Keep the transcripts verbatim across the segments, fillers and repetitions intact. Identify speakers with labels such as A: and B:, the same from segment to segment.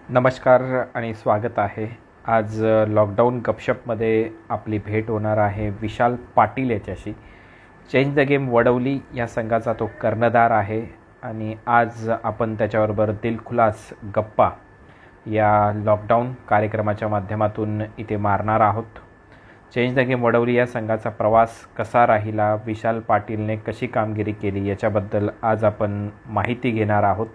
A: नमस्कार आणि स्वागत आहे. आज अ, लॉकडाऊन गपशपमध्ये आपली भेट होणार आहे विशाल पाटील याच्याशी. चेंज द गेम वडवली या संघाचा तो कर्णधार आहे आणि आज आपण त्याच्याबरोबर दिलखुलास गप्पा या लॉकडाऊन कार्यक्रमाच्या माध्यमातून इथे मारणार आहोत. चेंज द गेम वडवली या संघाचा प्रवास कसा राहिला, विशाल पाटीलने कशी कामगिरी केली याच्याबद्दल आज आपण माहिती घेणार आहोत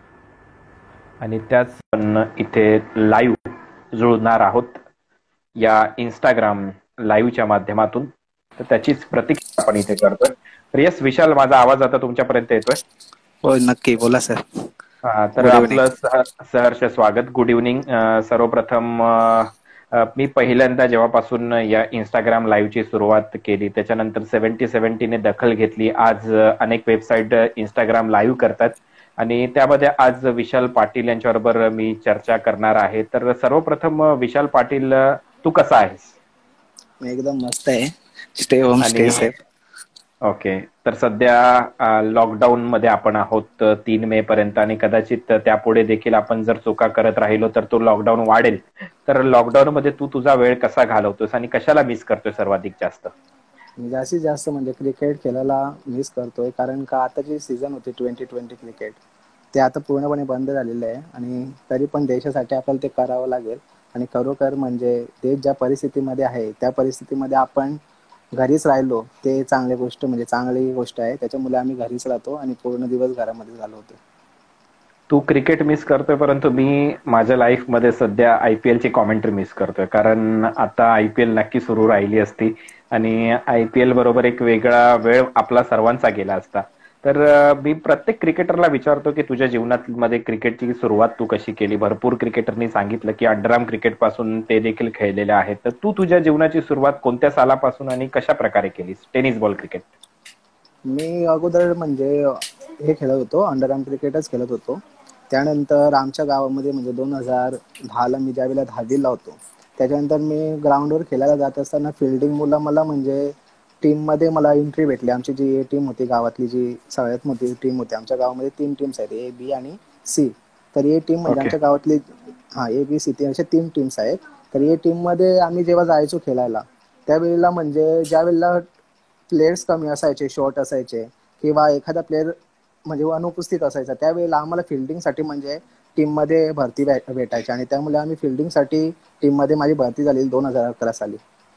A: आणि त्याच आपण इथे लाईव्ह जुळणार आहोत या इंस्टाग्राम लाईव्हच्या माध्यमातून. तर त्याचीच प्रतीक्षा आपण इथे करतोय. तर यस विशाल, माझा आवाज आता तुमच्यापर्यंत येतोय?
B: हो नक्की, बोला सर.
A: हा, तर
B: गुड इव्हनिंग.
A: आपलं सह सहर्ष स्वागत. Good evening. सर्वप्रथम अ, अ, मी पहिल्यांदा जेव्हापासून या इंस्टाग्राम लाईव्हची सुरुवात केली त्याच्यानंतर सेव्हन्टी सेव्हन्टीने दखल घेतली. आज अ, अनेक वेबसाईट इंस्टाग्राम लाईव्ह करतात आणि त्यामध्ये आज विशाल पाटील यांच्याबरोबर मी चर्चा करणार आहे. तर सर्वप्रथम अ, विशाल पाटील, अ, तू कसा आहेस?
B: मी एकदम मस्त आहे. स्टे होम, स्टे
A: आणि
B: सेफ.
A: ओके, तर सध्या लॉकडाऊन मध्ये आपण आहोत तीन मे पर्यंत आणि कदाचित त्यापुढे देखील आपण जर चुका करत राहिलो तर तो लॉकडाऊन वाढेल. तर लॉकडाऊन मध्ये तू तुझा वेळ कसा घालवतोस आणि कशाला मिस करतोय सर्वाधिक जास्त?
B: मी जास्तीत जास्त म्हणजे क्रिकेट खेळायला मिस करतोय, कारण का आता जी सीझन होती ट्वेंटी ट्वेंटी क्रिकेट, ते आता पूर्णपणे बंद झालेलं आहे. आणि तरी पण देशासाठी आपल्याला ते करावं लागेल. आणि खरोखर म्हणजे देश ज्या परिस्थितीमध्ये आहे त्या परिस्थितीमध्ये आपण घरीच राहिलो ते चांगली गोष्ट, म्हणजे चांगली गोष्ट आहे. त्याच्यामुळे आम्ही घरीच राहतो आणि पूर्ण दिवस घरामध्ये घालवतो.
A: तू क्रिकेट मिस करतोय, परंतु मी माझ्या लाईफमध्ये सध्या आयपीएल ची कॉमेंट्री मिस करतोय. कारण आता आयपीएल नक्की सुरू राहिली असती आणि आयपीएल बरोबर एक वेगळा वेळ आपला सर्वांचा गेला असता. तर अ, मी प्रत्येक क्रिकेटरला विचारतो की तुझ्या जीवनामध्ये क्रिकेटची सुरुवात तू कशी केली. भरपूर क्रिकेटरनी सांगितलं की अंडरआर्म क्रिकेट पासून ते देखील खेळलेले आहेत. तर तू तुझ्या जीवनाची सुरुवात कोणत्या सालापासून आणि कशा प्रकारे केलीस? Tennis ball cricket.
B: मी अगोदर म्हणजे हे खेळत होतो, अंडरआर्म क्रिकेटच खेळत होतो. त्यानंतर आमच्या गावामध्ये म्हणजे दोन हजार दहाला मी ज्यावेळेला दहावीला होतो, त्याच्यानंतर मी ग्राउंडवर खेळायला जात असताना फिल्डिंग मुलं मला म्हणजे टीममध्ये मला एंट्री भेटली. आमची जी टीम होती गावातली, जी सगळ्यात मोठी टीम होती आमच्या गावामध्ये, तीन टीम्स आहेत, ए बी आणि सी. तर ए टीम म्हणजे
A: ओके.
B: आमच्या गावातली, हां, ए बी सी ती अशा तीन टीम्स आहेत. तर ए टीममध्ये आम्ही जेव्हा जायचो खेळायला, त्यावेळेला म्हणजे ज्यावेळेला प्लेयर्स कमी असायचे, शॉर्ट असायचे, किंवा एखादा प्लेयर म्हणजे अनुपस्थित असायचा, त्यावेळेला आम्हाला फिल्डिंगसाठी म्हणजे टीममध्ये भरती भे भेटायची. आणि त्यामुळे आम्ही फिल्डिंगसाठी टीममध्ये माझी भरती झालेली दोन हजार अकरा साली.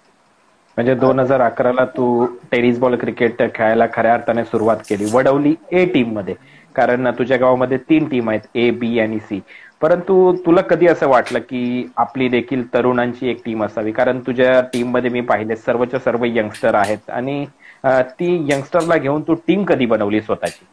A: म्हणजे दोन हजार अकराला तू टेनिस बॉल क्रिकेट खेळायला खऱ्या अर्थाने सुरुवात केली वडवली ए टीम मध्ये. कारण तुझ्या गावामध्ये तीन टीम आहेत, ए बी आणि सी. परंतु तुला कधी असं वाटलं की आपली देखील तरुणांची एक टीम असावी? कारण तुझ्या टीम मध्ये मी पाहिले सर्वच्या सर्व यंगस्टर आहेत आणि अ, ती यंगस्टरला घेऊन तू टीम कधी बनवली स्वतःची?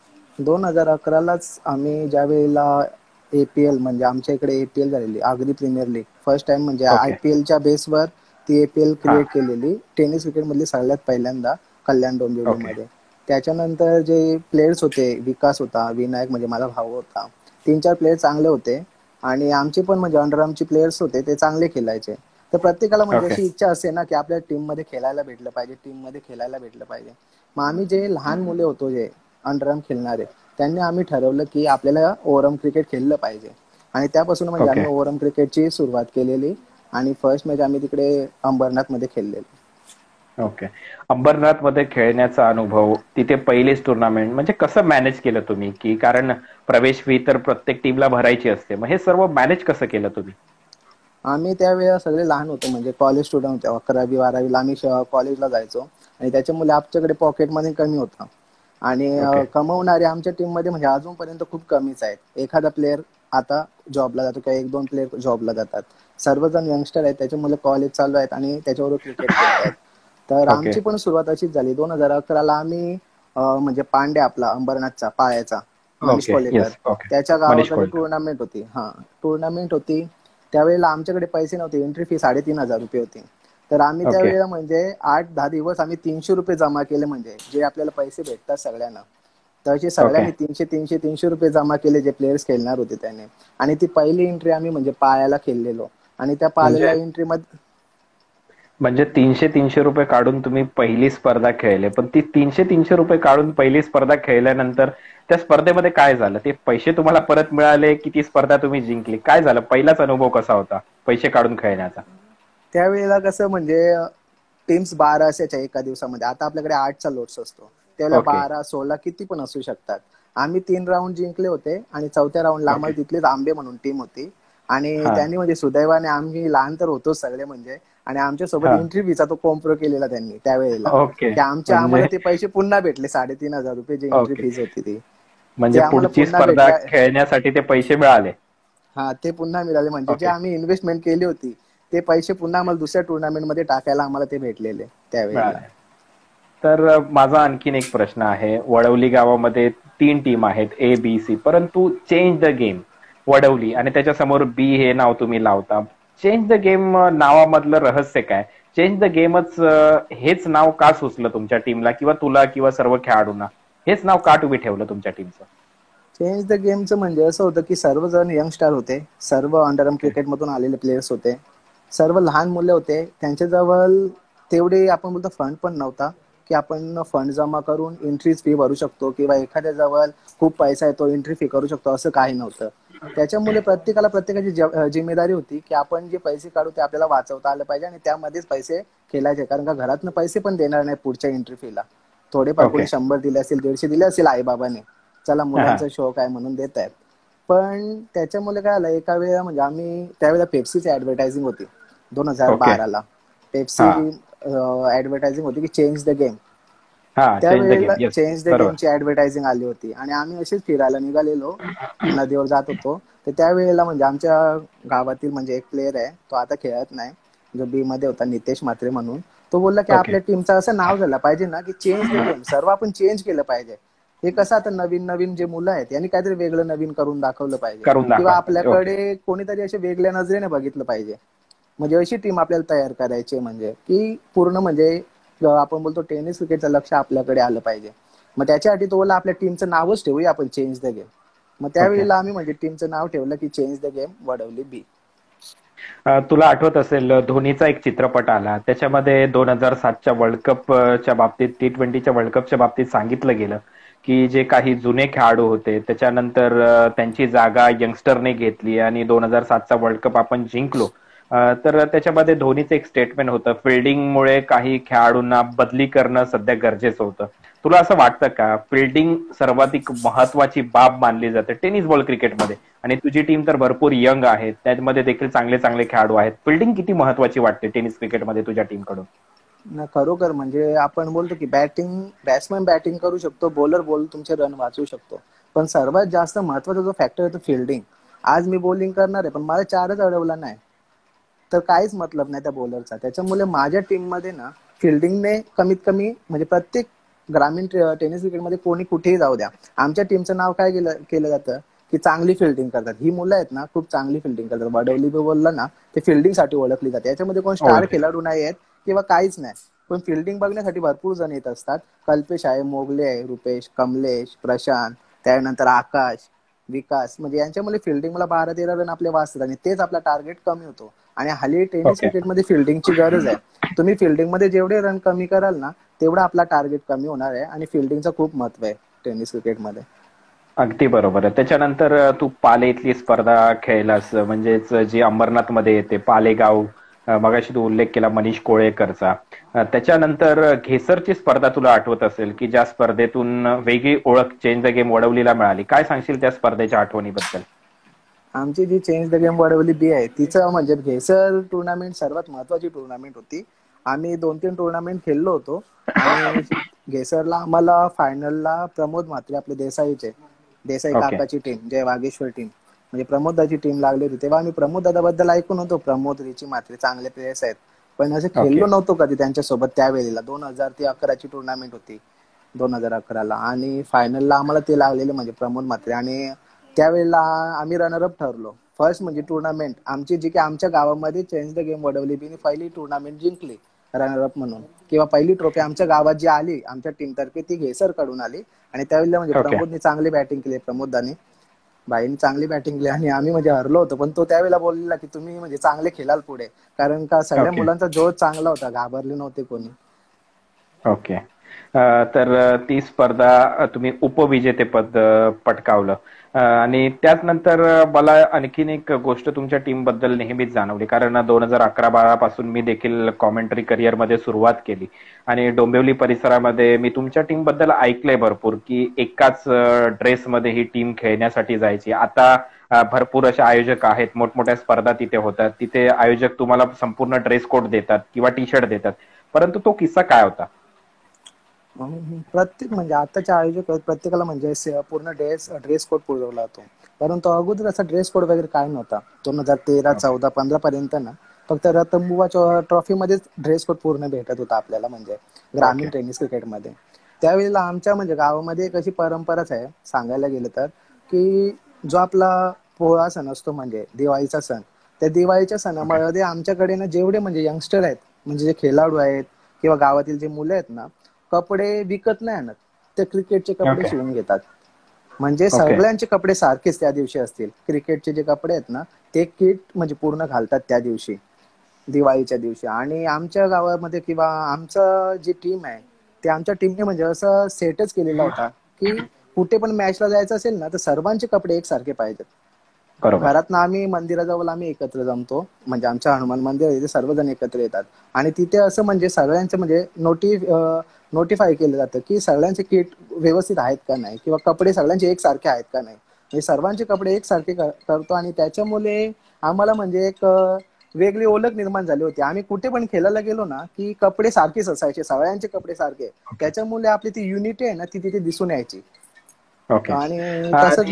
B: दोन हजार अकरालाच आम्ही ज्या वेळेला एपीएल म्हणजे आमच्या इकडे एपीएल झालेली, Agri premier league, first time म्हणजे
A: ओके.
B: आयपीएलच्या बेसवर ती एपीएल
A: हा.
B: क्रिएट केलेली टेनिस क्रिकेट मधली सगळ्यात पहिल्यांदा, कल्याण
A: ओके.
B: डोंबिवलीमध्ये. त्याच्यानंतर जे प्लेयर्स होते, विकास होता, विनायक म्हणजे माझा भाऊ होता, तीन चार प्लेयर चांगले होते. आणि आमचे पण म्हणजे अंडरआर्मचे प्लेयर्स होते, ते चांगले खेळायचे. तर प्रत्येकाला म्हणजे
A: ओके.
B: अशी इच्छा असते ना की आपल्या टीम मध्ये खेळायला भेटलं पाहिजे, टीम मध्ये खेळायला भेटलं पाहिजे. मग आम्ही जे लहान मुले होतो, जे अंडरआर्म खेळणारे, त्यांनी आम्ही ठरवलं की आपल्याला ओव्हरआर्म क्रिकेट खेळलं पाहिजे. आणि त्यापासून म्हणजे
A: ओके.
B: आम्ही ओव्हरआर्म क्रिकेटची सुरुवात केलेली. आणि फर्स्ट मॅच आम्ही तिकडे अंबरनाथ मध्ये खेळलेलो.
A: ओके. अंबरनाथ मध्ये खेळण्याचा अनुभव, तिथे पहिलेच टुर्नामेंट, म्हणजे कसं मॅनेज केलं तुम्ही? की कारण प्रवेश फी तर प्रत्येक टीमला भरायची असते, मग हे सर्व मॅनेज कसं केलं तुम्ही?
B: आम्ही त्यावेळेला सगळे लहान होतो, म्हणजे कॉलेज स्टुडंट होते. अकरावी बारावीला आम्ही कॉलेजला जायचो. आणि त्याच्यामुळे आमच्याकडे पॉकेट मनी कमी होता. आणि
A: ओके.
B: अं, कमवणारे आमच्या टीम मध्ये म्हणजे अजूनपर्यंत खूप कमीच आहेत. एखादा प्लेअर आता जॉबला जातो किंवा एक दोन प्लेअर जॉबला जातात. सर्वजण यंगस्टर आहेत, त्याच्यामुळे कॉलेज चालू आहेत आणि त्याच्यावर क्रिकेट खेळतायत. तर
A: ओके.
B: आमची पण सुरुवात अशीच झाली. दोन हजार अकराला आम्ही अं, म्हणजे पांडे आपला अंबरनाथचा पायाचा Manish
A: okay.
B: Kolekar,
A: yes. Okay.
B: त्याच्या
A: मनीष
B: गावाकडे
A: कोलकर.
B: टुर्नामेंट होती. हा, टुर्नामेंट होती. त्यावेळेला आमच्याकडे पैसे नव्हते, एंट्री फी साडेतीन हजार रुपये होती. तर आम्ही
A: ओके.
B: त्यावेळेला म्हणजे आठ दहा दिवस आम्ही तीनशे रुपये जमा केले, म्हणजे जे आपल्याला पैसे भेटतात सगळ्यांना, तसे
A: ओके.
B: सगळ्यांनी तीनशे तीनशे तीनशे रुपये जमा केले, जे प्लेयर्स खेळणार होते त्याने. आणि ती पहिली एंट्री आम्ही म्हणजे पायाला खेळलेलो. आणि त्या पायाला
A: म्हणजे
B: एंट्री मध्ये
A: म्हणजे तीनशे तीनशे रुपये काढून तुम्ही पहिली स्पर्धा खेळले, पण ती तीनशे तीनशे रुपये काढून पहिली स्पर्धा खेळल्यानंतर त्या स्पर्धेमध्ये काय झालं? ते पैसे तुम्हाला परत मिळाले की ती स्पर्धा तुम्ही जिंकली? काय झालं? पहिलाच अनुभव कसा होता पैसे काढून खेळण्याचा?
B: त्यावेळेला कसं म्हणजे टीम्स बारा असायच्या एका दिवसामध्ये. आता आपल्याकडे आठचा लोट्स असतो. त्यावेळेला
A: ओके.
B: बारा सोळा किती पण असू शकतात. आम्ही तीन राऊंड जिंकले होते आणि चौथ्या राऊंडला
A: ओके.
B: आम्हाला तिथलीच आंबे म्हणून टीम होती आणि
A: हा.
B: त्यांनी म्हणजे सुदैवाने आम्ही लहान तर होतोच सगळे म्हणजे आणि आमच्यासोबत
A: हा.
B: एंट्री फीचा तो कॉम्प्रो केलेला त्यांनी त्यावेळेला
A: ओके.
B: की आमच्या
A: म्हणजे
B: आम्हाला ते पैसे पुन्हा भेटले. साडेतीन हजार रुपये जी एंट्री
A: ओके.
B: फीज होती ती
A: म्हणजे
B: ते आम्हाला
A: पुढची
B: पुन्हा
A: स्पर्धा
B: भेटल्या.
A: खेळण्यासाठी ते पैसे मिळाले.
B: हा ते पुन्हा मिळाले म्हणजे जे
A: ओके.
B: आम्ही इन्व्हेस्टमेंट केली होती ते पैसे पुन्हा आम्हाला दुसऱ्या टुर्नामेंट मध्ये टाकायला आम्हाला ते भेटलेले त्यावेळेला.
A: मिळाले. तर अ, माझा आणखीन एक प्रश्न आहे. वडवली गावामध्ये तीन टीम आहेत, ए बी सी, परंतु चेंज द गेम वडवली आणि त्याच्यासमोर बी हे नाव तुम्ही लावता. चेंज द गेम नावामधलं रहस्य काय? चेंज द गेमच हेच नाव का सुचलं तुमच्या टीमला किंवा तुला किंवा सर्व खेळाडूंना? हेच नाव का तुम्ही ठेवलं तुमच्या टीमचं?
B: चेंज द गेमचं म्हणजे असं होतं की सर्वजण यंगस्टार होते. सर्व अंडरआर्म
A: ओके.
B: क्रिकेट मधून आलेले प्लेयर्स होते. सर्व लहान मुले होते. त्यांच्याजवळ तेवढे आपण बोलतो फंड पण नव्हता की आपण फंड जमा करून एंट्री फी भरू शकतो किंवा एखाद्या जवळ खूप पैसा आहे तो एंट्री फी करू शकतो असं काही नव्हतं. त्याच्यामुळे प्रत्येकाला प्रत्येकाची जिम्मेदारी होती की आपण जे पैसे काढू ते आपल्याला वाचवता आलं पाहिजे आणि त्यामध्येच पैसे खेळायचे कारण का घरातनं पैसे पण देणार नाही पुढच्या एंट्री फीला. थोडेफार
A: ओके.
B: कोणी शंभर दिले असेल दीडशे दिले असेल आई बाबाने चला
A: हा.
B: मुलांचा शौक आहे म्हणून देत आहेत. पण त्याच्यामुळे काय आलं एका वेळेला म्हणजे आम्ही त्यावेळेला पेप्सीची ऍडव्हर्टायझिंग होती दोन हजार
A: ओके.
B: बाराला पेप्सी
A: हा.
B: ऍडव्हर्टायझिंग होती की चेंज द गेम.
A: हा. चेंज द
B: त्यावेळेला
A: गेम. येस.
B: चेंज द
A: बरोबर.
B: गेमची ऍडव्हर्टायझिंग आली होती आणि आम्ही असेच फिरायला निघालेलो नदीवर जात होतो. तर त्यावेळेला म्हणजे आमच्या गावातील म्हणजे एक प्लेअर आहे तो आता खेळत नाही जो बी मध्ये होता नितेश म्हात्रे म्हणून. तो बोलला की
A: ओके.
B: आपल्या टीमचं असं नाव झालं पाहिजे ना की चेंज द गेम. सर्व आपण चेंज केलं पाहिजे. हे कसं आता नवीन नवीन जे मुलं आहेत यांनी काहीतरी वेगळं नवीन करून दाखवलं पाहिजे
A: करून
B: किंवा
A: दाखवायला पाहिजे. ओके.
B: आपल्याकडे कोणीतरी असे वेगळ्या नजरेने बघितलं पाहिजे. म्हणजे अशी टीम आपल्याला तयार करायची म्हणजे की पूर्ण म्हणजे आपण बोलतो टेनिस क्रिकेटचं लक्ष आपल्याकडे आलं पाहिजे. मग त्याच्यासाठी तो बोला आपल्या टीमचं नावच ठेवूया आपण चेंज द गेम. मग
A: ओके.
B: त्यावेळेला आम्ही म्हणजे टीमचं नाव ठेवलं की change the game Wadavali B.
A: अ, तुला आठवत असेल धोनीचा एक चित्रपट आला त्याच्यामध्ये दोन हजार सातच्या वर्ल्ड कपच्या बाबतीत टी ट्वेंटीच्या वर्ल्ड कपच्या बाबतीत सांगितलं गेलं की जे काही जुने खेळाडू होते त्याच्यानंतर अ, त्यांची जागा यंगस्टरने घेतली आणि दोन हजार सातचा वर्ल्ड कप आपण जिंकलो. अ, तर त्याच्यामध्ये धोनीचं एक स्टेटमेंट होतं, फिल्डिंगमुळे काही खेळाडूंना बदली करणं सध्या गरजेचं होतं. तुला असं वाटतं का फिल्डिंग सर्वाधिक महत्वाची बाब मानली जाते टेनिस बॉल क्रिकेटमध्ये आणि तुझी टीम तर भरपूर यंग आहे त्यामध्ये देखील चांगले चांगले खेळाडू आहेत. फिल्डिंग किती महत्वाची वाटते टेनिस क्रिकेटमध्ये तुझ्या टीमकडून?
B: ना खरोखर म्हणजे आपण बोलतो की बॅटिंग बॅट्समॅन बॅटिंग करू शकतो बॉलर बॉल तुमचे रन वाचवू शकतो पण सर्वात जास्त महत्वाचा जो फॅक्टर आहे तो फिल्डिंग. आज मी बॉलिंग करणार आहे पण मला चारच अडवला नाही तर काहीच मतलब नाही त्या बॉलरचा. त्याच्यामुळे माझ्या टीम मध्ये ना फिल्डिंगने कमीत कमी म्हणजे प्रत्येक ग्रामीण टेनिस क्रिकेटमध्ये कोणी कुठेही जाऊ द्या आमच्या टीमचं नाव काय केलं केलं जातं की चांगली फिल्डिंग करतात. ही मुलं आहेत ना खूप चांगली फिल्डिंग करतात. वडवली बोलला ना ते फिल्डिंग साठी ओळखली जाते. याच्यामध्ये कोण स्टार
A: ओळखले.
B: खेळाडू नाही आहेत किंवा काहीच नाही पण फिल्डिंग बघण्यासाठी भरपूर जण येत असतात. कल्पेश आहे, मोगले आहे, रुपेश, कमलेश, प्रशांत, त्यानंतर आकाश, विकास म्हणजे यांच्यामुळे फिल्डिंग मला बारा तेरा रन आपले वाचतात आणि तेच आपला टार्गेट कमी होतो. आणि हल्ली टेनिस
A: ओके.
B: क्रिकेटमध्ये फिल्डिंगची गरज आहे. तुम्ही फिल्डिंग मध्ये जेवढे रन कमी कराल ना तेवढा आपला टार्गेट कमी होणार आहे आणि फिल्डिंगचं खूप महत्व आहे टेनिस क्रिकेटमध्ये.
A: अगदी बरोबर आहे. त्याच्यानंतर अ, तू पाले इथली स्पर्धा खेळलास म्हणजेच जी अंबरनाथ मध्ये येते पालेगाव. अ, मगाशी तू उल्लेख केला मनीष कोळेकरचा. अ, त्याच्यानंतर घेसरची स्पर्धा तुला आठवत असेल की ज्या स्पर्धेतून वेगळी ओळख चेंज द गेम वडवलीला मिळाली. काय सांगशील त्या स्पर्धेच्या आठवणीबद्दल?
B: आमची जी change the game Wadavali B आहे तिचं म्हणजे घेसर टुर्नामेंट सर्वात महत्वाची टुर्नामेंट होती. आम्ही दोन तीन टुर्नामेंट खेळलो होतो आणि घेसरला आम्हाला फायनलला प्रमोद म्हात्रे आपले देसाईचे देसाई
A: ओके.
B: काकाची टीम जय वागेश्वर टीम म्हणजे प्रमोद दाची टीम लागली होती. तेव्हा आम्ही प्रमोद दादाबद्दल ऐकून होतो प्रमोद रिची म्हात्रे चांगले प्लेयर्स आहेत पण असं
A: ओके.
B: खेळलो नव्हतो कधी त्यांच्यासोबत. त्यावेळेला दोन हजार ती अकराची टुर्नामेंट होती दोन हजार अकराला आणि फायनलला आम्हाला ते लागलेले म्हणजे प्रमोद म्हात्रे आणि त्यावेळेला आम्ही रनरअप ठरलो. फर्स्ट म्हणजे टुर्नामेंट आमची जी की आमच्या गावामध्ये चेंज द गेम वडवली बी पहिली टुर्नामेंट जिंकली रनरअप म्हणून किंवा पहिली ट्रॉफी आमच्या गावात जी आली आमच्या टीम तर्फे ती घेसर कडून आली आणि त्यावेळेला म्हणजे
A: ओके.
B: प्रमोदने चांगली बॅटिंग केली. प्रमोदाने भाईने चांगली बॅटिंग केली आणि आम्ही म्हणजे हरलो होतो पण तो त्यावेळेला बोललेला की तुम्ही म्हणजे चांगले खेळाल पुढे कारण का सगळ्या
A: ओके.
B: मुलांचा जोश चांगला होता घाबरले नव्हते कोणी.
A: ओके. अ, तर अ, ती स्पर्धा अ, तुम्ही उपविजेतेपद अ, पटकावलं. अ, आणि त्याचनंतर अ, मला आणखीन एक गोष्ट तुमच्या टीम बद्दल नेहमीच जाणवली, कारण दोन हजार अकरा बारा पासून मी देखील कॉमेंट्री करिअरमध्ये सुरुवात केली आणि डोंबिवली परिसरामध्ये मी तुमच्या टीम बद्दल ऐकलंय भरपूर की एकाच ड्रेसमध्ये ही टीम खेळण्यासाठी जायची. आता अ, भरपूर असे आयोजक आहेत, मोठमोठ्या स्पर्धा तिथे होतात, तिथे आयोजक तुम्हाला संपूर्ण ड्रेस कोड देतात किंवा टी शर्ट देतात, परंतु तो किस्सा काय होता?
B: हम्म, प्रत्येक म्हणजे आताचे आयोजक आहेत, प्रत्येकाला म्हणजे से- पूर्ण ड्रेस ड्रेस कोड पुरवला जातो. परंतु अगोदर असा ड्रेस कोड वगैरे काय नव्हता. दोन हजार तेरा
A: ओके.
B: चौदा पंधरा पर्यंत ना फक्त रतनबुवा ट्रॉफी मध्येच ड्रेस कोड पूर्ण भेटत होता आपल्याला, म्हणजे ग्रामीण
A: ओके.
B: टेनिस क्रिकेटमध्ये. त्यावेळेला आमच्या म्हणजे गावामध्ये एक अशी परंपराच आहे सांगायला गेलं तर, की जो आपला पोळा सण असतो म्हणजे दिवाळीचा सण, त्या दिवाळीच्या
A: ओके.
B: सणामध्ये आमच्याकडे ना जेवढे म्हणजे यंगस्टर आहेत, म्हणजे जे खेळाडू आहेत किंवा गावातील जे मुलं आहेत ना, कपडे विकत नाही आणत, ते क्रिकेटचे कपडे
A: ओके.
B: शिवून घेतात. म्हणजे
A: ओके.
B: सगळ्यांचे कपडे सारखेच त्या दिवशी असतील. क्रिकेटचे जे कपडे आहेत ना, ते किट म्हणजे पूर्ण घालतात त्या दिवशी, दिवाळीच्या दिवशी. आणि आमच्या गावामध्ये किंवा आमचं जी टीम आहे, ते आमच्या टीमने म्हणजे असं सेटच केलेला होता, की कुठे पण मॅचला जायचं असेल ना, तर सर्वांचे कपडे एकसारखे पाहिजेत.
A: बरोबर.
B: घरातनं आम्ही मंदिराजवळ आम्ही एकत्र जमतो, म्हणजे आमच्या हनुमान मंदिर आहे तिथे सर्वजण एकत्र येतात. आणि तिथे असं म्हणजे सगळ्यांचं म्हणजे नोटी नोटिफाय केलं जातं की सगळ्यांचे किट व्यवस्थित आहेत का नाही, किंवा कपडे सगळ्यांचे एकसारखे आहेत का नाही. म्हणजे सर्वांचे कपडे एकसारखे कर- करतो. आणि त्याच्यामुळे आम्हाला म्हणजे एक अ, वेगळी ओळख निर्माण झाली होती. आम्ही कुठे पण खेळायला गेलो ना, की कपडे सारखेच असायचे, सगळ्यांचे कपडे सारखे.
A: ओके.
B: त्याच्यामुळे आपली ती युनिटी आहे ना, ती तिथे दिसून यायची.
A: ओके.
B: आणि तसंच.
A: आणि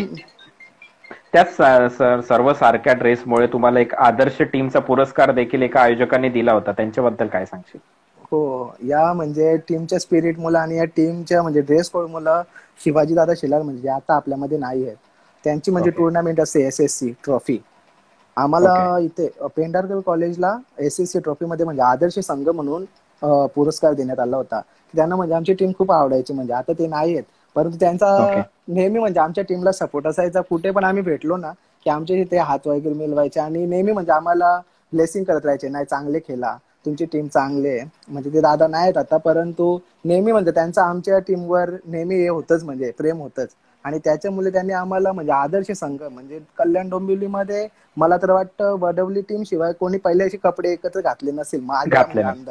A: त्याच स- स- सर्व सारख्या ड्रेसमुळे तुम्हाला एक आदर्श टीमचा पुरस्कार देखील एका आयोजकांनी दिला होता, त्यांच्याबद्दल काय सांगशील?
B: हो, या म्हणजे टीमच्या स्पिरिट मुलं आणि या टीमच्या म्हणजे ड्रेस कोड मुलं शिवाजी दादा शिलार म्हणजे जे आता आपल्यामध्ये नाही आहेत, त्यांची म्हणजे
A: ओके.
B: टुर्नामेंट असते एस एस सी ट्रॉफी. आम्हाला
A: ओके.
B: इथे अ, पेंढारकर कॉलेजला एस एस सी ट्रॉफी मध्ये म्हणजे आदर्श संघ म्हणून अ, पुरस्कार देण्यात आला होता. त्यांना म्हणजे आमची टीम खूप आवडायची, म्हणजे आता ते नाही आहेत, परंतु त्यांचा
A: ओके.
B: नेहमी म्हणजे आमच्या टीमला सपोर्ट असायचा. कुठे पण आम्ही भेटलो ना, की आमच्या इथे हात वगैरे मिळवायचे आणि नेहमी म्हणजे आम्हाला ब्लेसिंग करत राहायचे, नाही चांगले खेळा, तुमची टीम चांगली आहे. म्हणजे ते दादा नाही आहेत आता, परंतु नेहमी म्हणजे त्यांचं आमच्या टीमवर नेहमी हे होतच, म्हणजे प्रेम होतच. आणि त्याच्यामुळे त्यांनी आम्हाला म्हणजे आदर्श संघ म्हणजे कल्याण डोंबिवलीमध्ये मला तर वाटतं वडवली टीम शिवाय कोणी पहिले असे कपडे एकत्र घातले नसेल, माझा
A: घातले
B: म्हणजे
A: नसते.
B: अंदाज.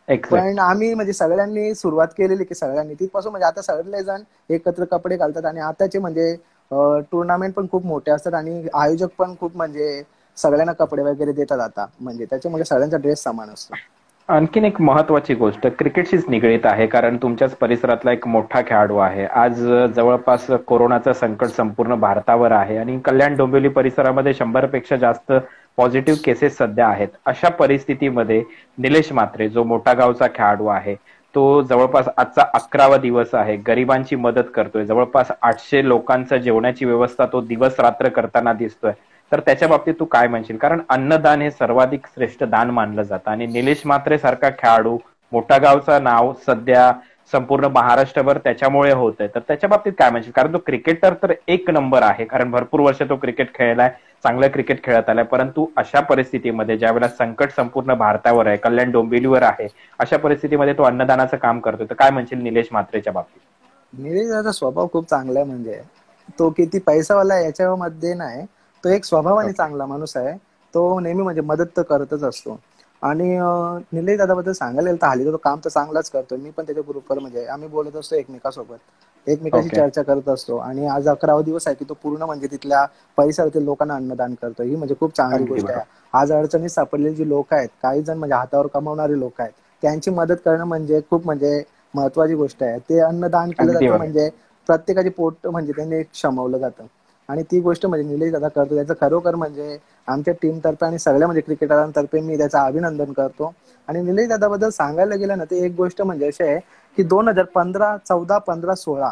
B: पण
A: एक्झॅक्ट.
B: आम्ही म्हणजे सगळ्यांनी सुरुवात केलेली, की सगळ्यांनी तिथपासून म्हणजे आता सगळे जण एकत्र कपडे घालतात. आणि आताचे म्हणजे टुर्नामेंट पण खूप मोठे असतात आणि आयोजक पण खूप म्हणजे सगळ्यांना कपडे वगैरे देतात आता, म्हणजे त्याच्यामुळे सगळ्यांचा ड्रेस समान असतो.
A: आणखीन एक महत्वाची गोष्ट क्रिकेटशीच निगडीत आहे, कारण तुमच्याच परिसरातला एक मोठा खेळाडू आहे. आज अ, जवळपास कोरोनाचं संकट संपूर्ण भारतावर आहे आणि कल्याण डोंबिवली परिसरामध्ये शंभर पेक्षा जास्त पॉझिटिव्ह केसेस सध्या आहेत. अशा परिस्थितीमध्ये निलेश म्हात्रे, जो मोठा गावचा खेळाडू आहे, तो जवळपास आजचा अकरावा दिवस आहे, गरिबांची मदत करतोय, जवळपास आठशे लोकांचं जेवणाची व्यवस्था तो दिवस रात्र करताना दिसतोय. तर त्याच्या बाबतीत तू काय म्हणशील? कारण अन्नदान हे सर्वाधिक श्रेष्ठ दान मानलं जातं आणि निलेश म्हात्रे सारखा खेळाडू, मोठा गावचं नाव सध्या संपूर्ण महाराष्ट्रभर त्याच्यामुळे होतंय. तर त्याच्या बाबतीत काय म्हणशील? कारण तो क्रिकेटर तर एक नंबर आहे, कारण भरपूर वर्ष तो क्रिकेट खेळलाय, चांगलं क्रिकेट खेळत आलाय. परंतु अशा परिस्थितीमध्ये ज्यावेळेला संकट संपूर्ण भारतावर आहे, कल्याण डोंबिवलीवर आहे, अशा परिस्थितीमध्ये तो अन्नदानाचं काम करतोय. तर काय म्हणशील निलेश म्हात्रेच्या बाबतीत?
B: निलेश दादा स्वभाव खूप चांगला आहे. म्हणजे तो किती पैसावाला आहे याच्यामध्ये नाही, तो एक स्वभावाने
A: ओके.
B: चांगला माणूस आहे. तो नेहमी म्हणजे मदत तर करतच असतो. आणि अं, निलेश दादाबद्दल सांगायला गेलं तर हल्ली तर तो काम तर चांगलाच करतो. मी पण त्याच्या ग्रुपवर म्हणजे आम्ही बोलत असतो एकमेकासोबत, एकमेकाशी
A: ओके.
B: चर्चा करत असतो. आणि आज अकरावा दिवस आहे की तो पूर्ण म्हणजे तिथल्या परिसरातील लोकांना अन्नदान करतो. ही म्हणजे खूप चांगली
A: अगदी
B: गोष्ट आहे.
A: बरोबर.
B: आज अडचणीत सापडलेले जे लोक आहेत, काही जण म्हणजे हातावर कमावणारे लोक आहेत, त्यांची मदत करणं म्हणजे खूप म्हणजे महत्वाची गोष्ट आहे. ते अन्नदान केलं
A: अगदी
B: जातं,
A: बरोबर.
B: म्हणजे प्रत्येकाचे पोट म्हणजे त्यांनी क्षमवलं जातं. आणि ती गोष्ट म्हणजे निलेश दादा करतो, त्याचं खरोखर म्हणजे आमच्या टीम तर्फे आणि सगळ्या म्हणजे क्रिकेटरांतर्फे मी त्याचं अभिनंदन करतो. आणि निलेश दादाबद्दल सांगायला गेलं ना, तर एक गोष्ट म्हणजे अशी आहे की दोन हजार पंधरा चौदा पंधरा सोळा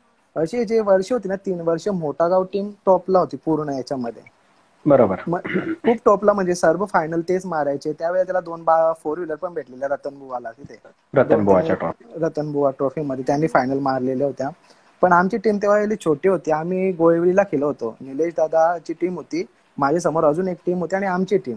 B: अशी जे वर्ष होती ना, तीन वर्ष मोठा गाव टीम टॉपला होती पूर्ण याच्यामध्ये.
A: बरोबर.
B: म- खूप टॉपला म्हणजे सर्व फायनल तेच मारायचे. त्यावेळेला त्याला दोन बा फोर व्हीलर पण भेटलेल्या रतनबुवाला तिथे. दोन
A: रतन
B: त्यांनी
A: बुवाच्या ट्रॉफी.
B: रतनबुवा ट्रॉफी मध्ये त्यांनी फायनल मारलेल्या होत्या. पण आमची टीम तेव्हा एवढी छोटी होती. आम्ही गोळेवलीला खेळलो होतो. निलेश दादाची टीम होती, माझ्या समोर अजून एक टीम होती आणि आमची टीम.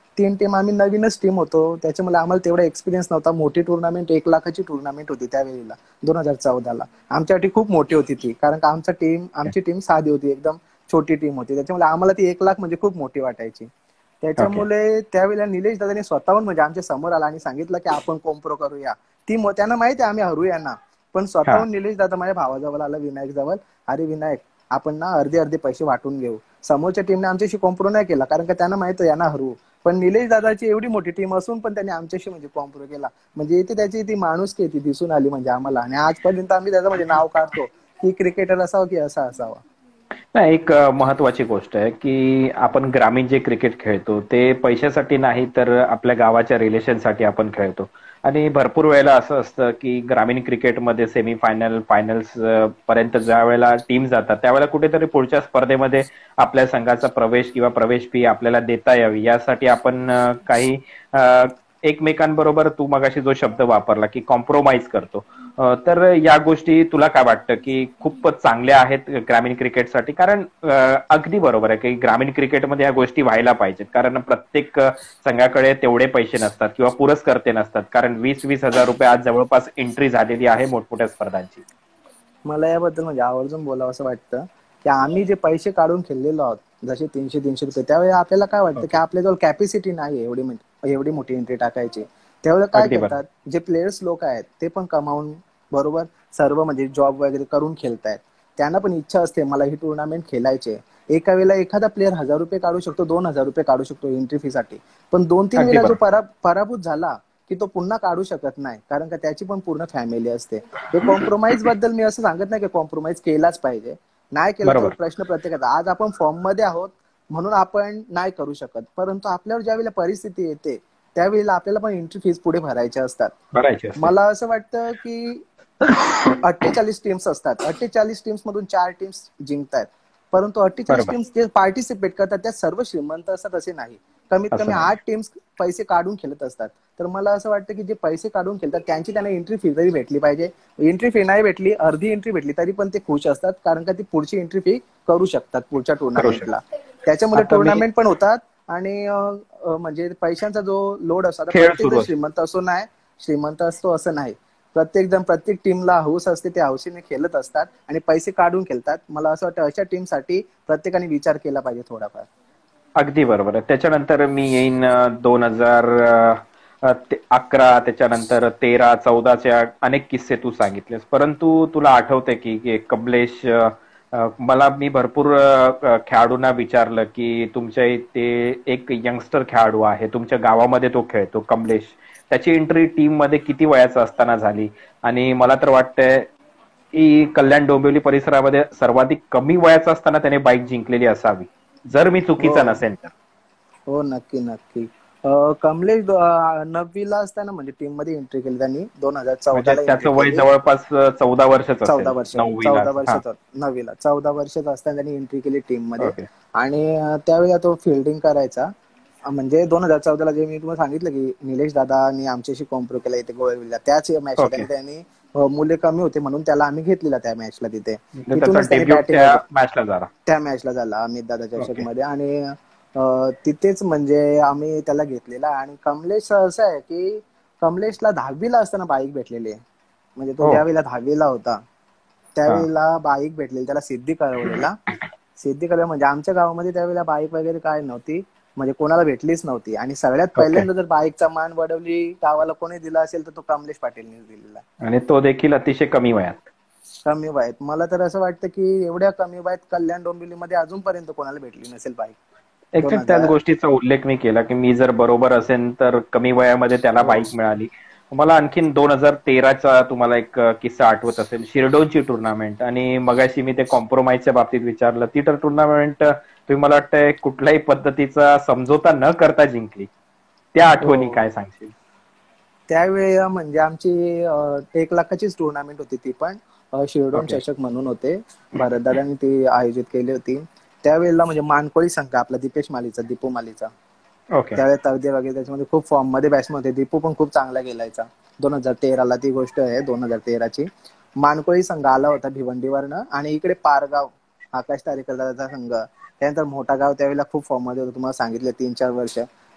B: तीन टीम आम्ही नवीनच टीम होतो, त्याच्यामुळे आम्हाला तेवढा एक्सपिरियन्स नव्हता. मोठी टुर्नामेंट एक लाखाची टुर्नामेंट होती त्यावेळेला दोन हजार चौदाला. आमच्यासाठी खूप मोठी होती ती, कारण का आमचा टीम आमची टीम साधी होती, एकदम छोटी टीम होती. त्याच्यामुळे आम्हाला ती एक लाख म्हणजे खूप मोठी वाटायची.
A: ओके.
B: त्याच्यामुळे त्यावेळेला निलेश दादाने स्वतःहून म्हणजे आमच्या समोर आला आणि सांगितलं की आपण कॉम्प्रो करूया. ती म- त्यांना माहिती आहे आम्ही हरू यांना, पण
A: हा.
B: स्वतःहून निलेश दादा माझ्या भावाजवळ आला, विनायक जवळ. अरे विनायक, आपण ना अर्धे अर्धे पैसे वाटून घेऊ. समोरच्या टीमने आमच्याशी कॉम्प्रो नाही केला, कारण का त्यांना माहित आहे यांना हरू. पण निलेश दादाची एवढी मोठी टीम असून पण त्यांनी आमच्याशी म्हणजे कॉम्प्रो केला. म्हणजे इथे त्याची ती माणुसकी ती दिसून आली म्हणजे आम्हाला. आणि आजपर्यंत आम्ही त्याचं म्हणजे नाव काढतो की क्रिकेटर असावं की असा असावा.
A: नाही, एक अ, महत्वाची गोष्ट आहे की आपण ग्रामीण जे क्रिकेट खेळतो ते पैशासाठी नाही तर आपल्या गावाच्या रिलेशनसाठी आपण खेळतो. आणि भरपूर वेळेला असं असतं की ग्रामीण क्रिकेटमध्ये सेमीफायनल फायनल्स पर्यंत ज्या वेळेला टीम जातात त्यावेळेला कुठेतरी पुढच्या स्पर्धेमध्ये आपल्या संघाचा प्रवेश किंवा प्रवेश फी आपल्याला देता यावी यासाठी आपण अ, काही अ, एकमेकांबरोबर तू मगाशी जो शब्द वापरला की कॉम्प्रोमाइज करतो. अ, तर या गोष्टी तुला काय वाटतं की खूपच चांगल्या आहेत ग्रामीण क्रिकेटसाठी? कारण अ, अगदी बरोबर आहे की ग्रामीण क्रिकेटमध्ये या गोष्टी व्हायला पाहिजेत. कारण प्रत्येक अ, संघाकडे तेवढे पैसे नसतात किंवा पुरस्कर्ते नसतात. कारण वीस वीस हजार रुपये आज जवळपास एंट्री झालेली आहे मोठमोठ्या स्पर्धांची.
B: मला याबद्दल म्हणजे आवर्जून बोलावं असं वाटतं की आम्ही जे पैसे काढून खेळलेलो आहोत, जसे तीनशे तीनशे रुपये, त्यावेळी आपल्याला काय वाटतं की
A: ओके.
B: आपल्याजवळ कॅपॅसिटी नाही एवढी मोठी- एवढी मोठी एंट्री टाकायची. त्यावेळेला काय
A: अगदी
B: करतात,
A: बरोबर.
B: जे प्लेयर्स लोक आहेत ते पण कमावून बरोबर सर्व म्हणजे जॉब वगैरे करून खेळतायत. त्यांना पण इच्छा असते मला ही टुर्नामेंट खेळायची आहे. एका वेळेला एखादा प्लेअर हजार रुपये काढू शकतो, दोन हजार रुपये काढू शकतो एंट्री फी साठी. पण दोन तीन
A: अगदी
B: वेळेला जो
A: बरोबर.
B: परा पराभूत झाला की तो पुन्हा काढू शकत नाही, कारण का त्याची पण पूर्ण फॅमिली असते. हे कॉम्प्रोमाइज बद्दल मी असं सांगत नाही की कॉम्प्रोमाइज केलाच पाहिजे, नाही केला तो
A: बरोबर.
B: प्रश्न प्रत्येकाचा. आज आपण फॉर्म मध्ये आहोत म्हणून आपण नाही करू शकत, परंतु आपल्यावर ज्यावेळेला परिस्थिती येते त्यावेळेला आपल्याला पण एंट्री फीज पुढे भरायच्या असतात.
A: भरायची असते.
B: मला असं वाटतं की अठ्ठेचाळीस टीम्स असतात, अठ्ठेचाळीस टीम्स मधून चार टीम्स जिंकतात. परंतु अठ्ठेचाळीस
A: बरोबर.
B: टीम्स जे पार्टिसिपेट करतात त्या सर्व श्रीमंत असतात असे नाही. कमीत कमी
A: असं नाही.
B: आठ टीम्स पैसे काढून खेळत असतात. तर मला असं वाटतं की जे पैसे काढून खेळतात त्यांची त्यांना एंट्री फी तरी भेटली पाहिजे. एंट्री फी नाही भेटली, अर्धी एंट्री भेटली तरी पण ते खुश असतात, कारण का ती पुढची एंट्री फी करू शकतात पुढच्या
A: करू
B: टुर्नामेंटला.
A: शकतो.
B: त्याच्यामुळे
A: आता मी
B: टुर्नामेंट पण होतात. आणि अं, अं, म्हणजे पैशांचा जो लोड असतो, आता
A: खेळ
B: प्रत्येक जण
A: सुरू असतो.
B: श्रीमंत असो नाही, श्रीमंत असतो असं नाही. प्रत्येक जण प्रत्येक टीमला हौस असते, ते हौसेने खेळत असतात आणि पैसे काढून खेळतात. मला असं वाटतं अशा टीमसाठी प्रत्येकाने विचार केला पाहिजे थोडाफार.
A: अगदी बरोबर आहे. त्याच्यानंतर मी येईन दोन हजार अकरा, त्याच्यानंतर तेरा चौदाच्या अनेक किस्से तू सांगितलेस. परंतु तुला आठवते की की कमलेश, अ, अ, मला मी भरपूर अ, खेळाडूंना विचारलं की तुमच्या इथे एक यंगस्टर खेळाडू आहे, तुमच्या गावामध्ये तो खेळतो कमलेश. त्याची एंट्री टीम मध्ये किती वयाचा असताना झाली? आणि मला तर वाटतंय की कल्याण डोंबिवली परिसरामध्ये सर्वाधिक कमी वयाचा असताना त्याने बाईक जिंकलेली असावी, जर मी
B: हो
A: चुकीचा नसेल तर.
B: हो, नक्की नक्की. अं, कमलेश अं, नववीला असताना म्हणजे टीम मध्ये एंट्री केली त्यांनी, दोन हजार
A: म्हणजे
B: चौदाला एंट्री
A: त्याचं वय
B: केली.
A: जवळपास चौदा वर्षच
B: चौदा
A: असेल,
B: वर्ष
A: नववीला.
B: चौदा
A: हा.
B: वर्षाचा नववीला चौदा वर्षाचा असताना त्यांनी एंट्री केली टीम मध्ये.
A: ओके.
B: आणि अं, त्यावेळेला तो फिल्डिंग करायचा. अं, म्हणजे दोन हजार चौदाला जे मी तुम्हाला सांगितलं की निलेश दादानी आमच्याशी कॉम्प्रो केला इथे गोळविला, त्याच मॅचला
A: ओके.
B: त्यांनी त्यांनी अं, मुले कमी होते म्हणून त्याला आम्ही घेतलेला त्या मॅचला तिथे.
A: म्हणजे त्याचा
B: तिथूनच त्यांनी
A: डेब्यूट
B: बॅटिंग
A: त्या
B: वगैरे
A: मॅचला झाला.
B: त्या मॅचला झाला अमित दादा चषक
A: ओके.
B: मध्ये. आणि अं, तिथेच म्हणजे आम्ही त्याला घेतलेला. आणि कमलेश असं आहे की कमलेशला दहावीला असताना बाईक भेटलेली आहे. म्हणजे तो
A: हो.
B: ज्यावेळेला दहावीला होता
A: हा.
B: त्यावेळेला बाईक भेटलेली त्याला, सिद्धी कळवलेला. सिद्धी कळवलं म्हणजे आमच्या गावामध्ये त्यावेळेला बाईक वगैरे काय नव्हती, म्हणजे कोणाला भेटलीच नव्हती. आणि सगळ्यात
A: ओके.
B: पहिल्यांदा जर बाईकचा मान वडवली गावाला कोणी दिला असेल तर तो कमलेश पाटीलने दिलेला.
A: आणि तो देखील अतिशय कमी वयात.
B: कमी वयात. मला तर असं वाटतं की एवढ्या कमी वयात कल्याण डोंबिवलीमध्ये अजूनपर्यंत कोणाला भेटली नसेल बाईक. दोन
A: एक्झॅक्ट त्याच
B: हजार
A: गोष्टीचा उल्लेख मी केला की मी जर बरोबर असेल तर कमी वयामध्ये त्याला
B: हो
A: बाईक मिळाली. मला आणखीन दोन हजार तेराचा तुम्हाला एक अ, किस्सा आठवत असेल, शिरडोनची टुर्नामेंट. आणि मगाशी मी ते कॉम्प्रोमाइजच्या बाबतीत विचारलं, ती तर टुर्नामेंट तुम्ही मला वाटतंय कुठल्याही पद्धतीचा समझोता न करता जिंकली. त्या आठवणी
B: हो.
A: काय सांगशील?
B: त्यावेळेला म्हणजे आमची अं, एक लाखाचीच टुर्नामेंट होती ती पण. अं, शिरडोन
A: ओके.
B: चषक म्हणून होते, भरतदादांनी ती आयोजित केली होती. त्यावेळेला म्हणजे मानकोळी संघ आपला दीपेश मालीचा, दीपू मालीचा,
A: ओके.
B: त्यावेळेला तगदे वगैरे त्याच्यामध्ये खूप फॉर्म मध्ये बॅट्समन होते. दीपू पण खूप चांगला गेलायचा. दोन हजार तेराला ती गोष्ट आहे, दोन हजार तेराची. मानकोळी संघ आला होता भिवंडीवरनं. आणि इकडे पारगाव, आकाश तारेकर दादाचा संघ, त्यानंतर मोठा गाव त्यावेळेला खूप फॉर्म मध्ये होता, तुम्हाला सांगितलं तीन चार वर्ष.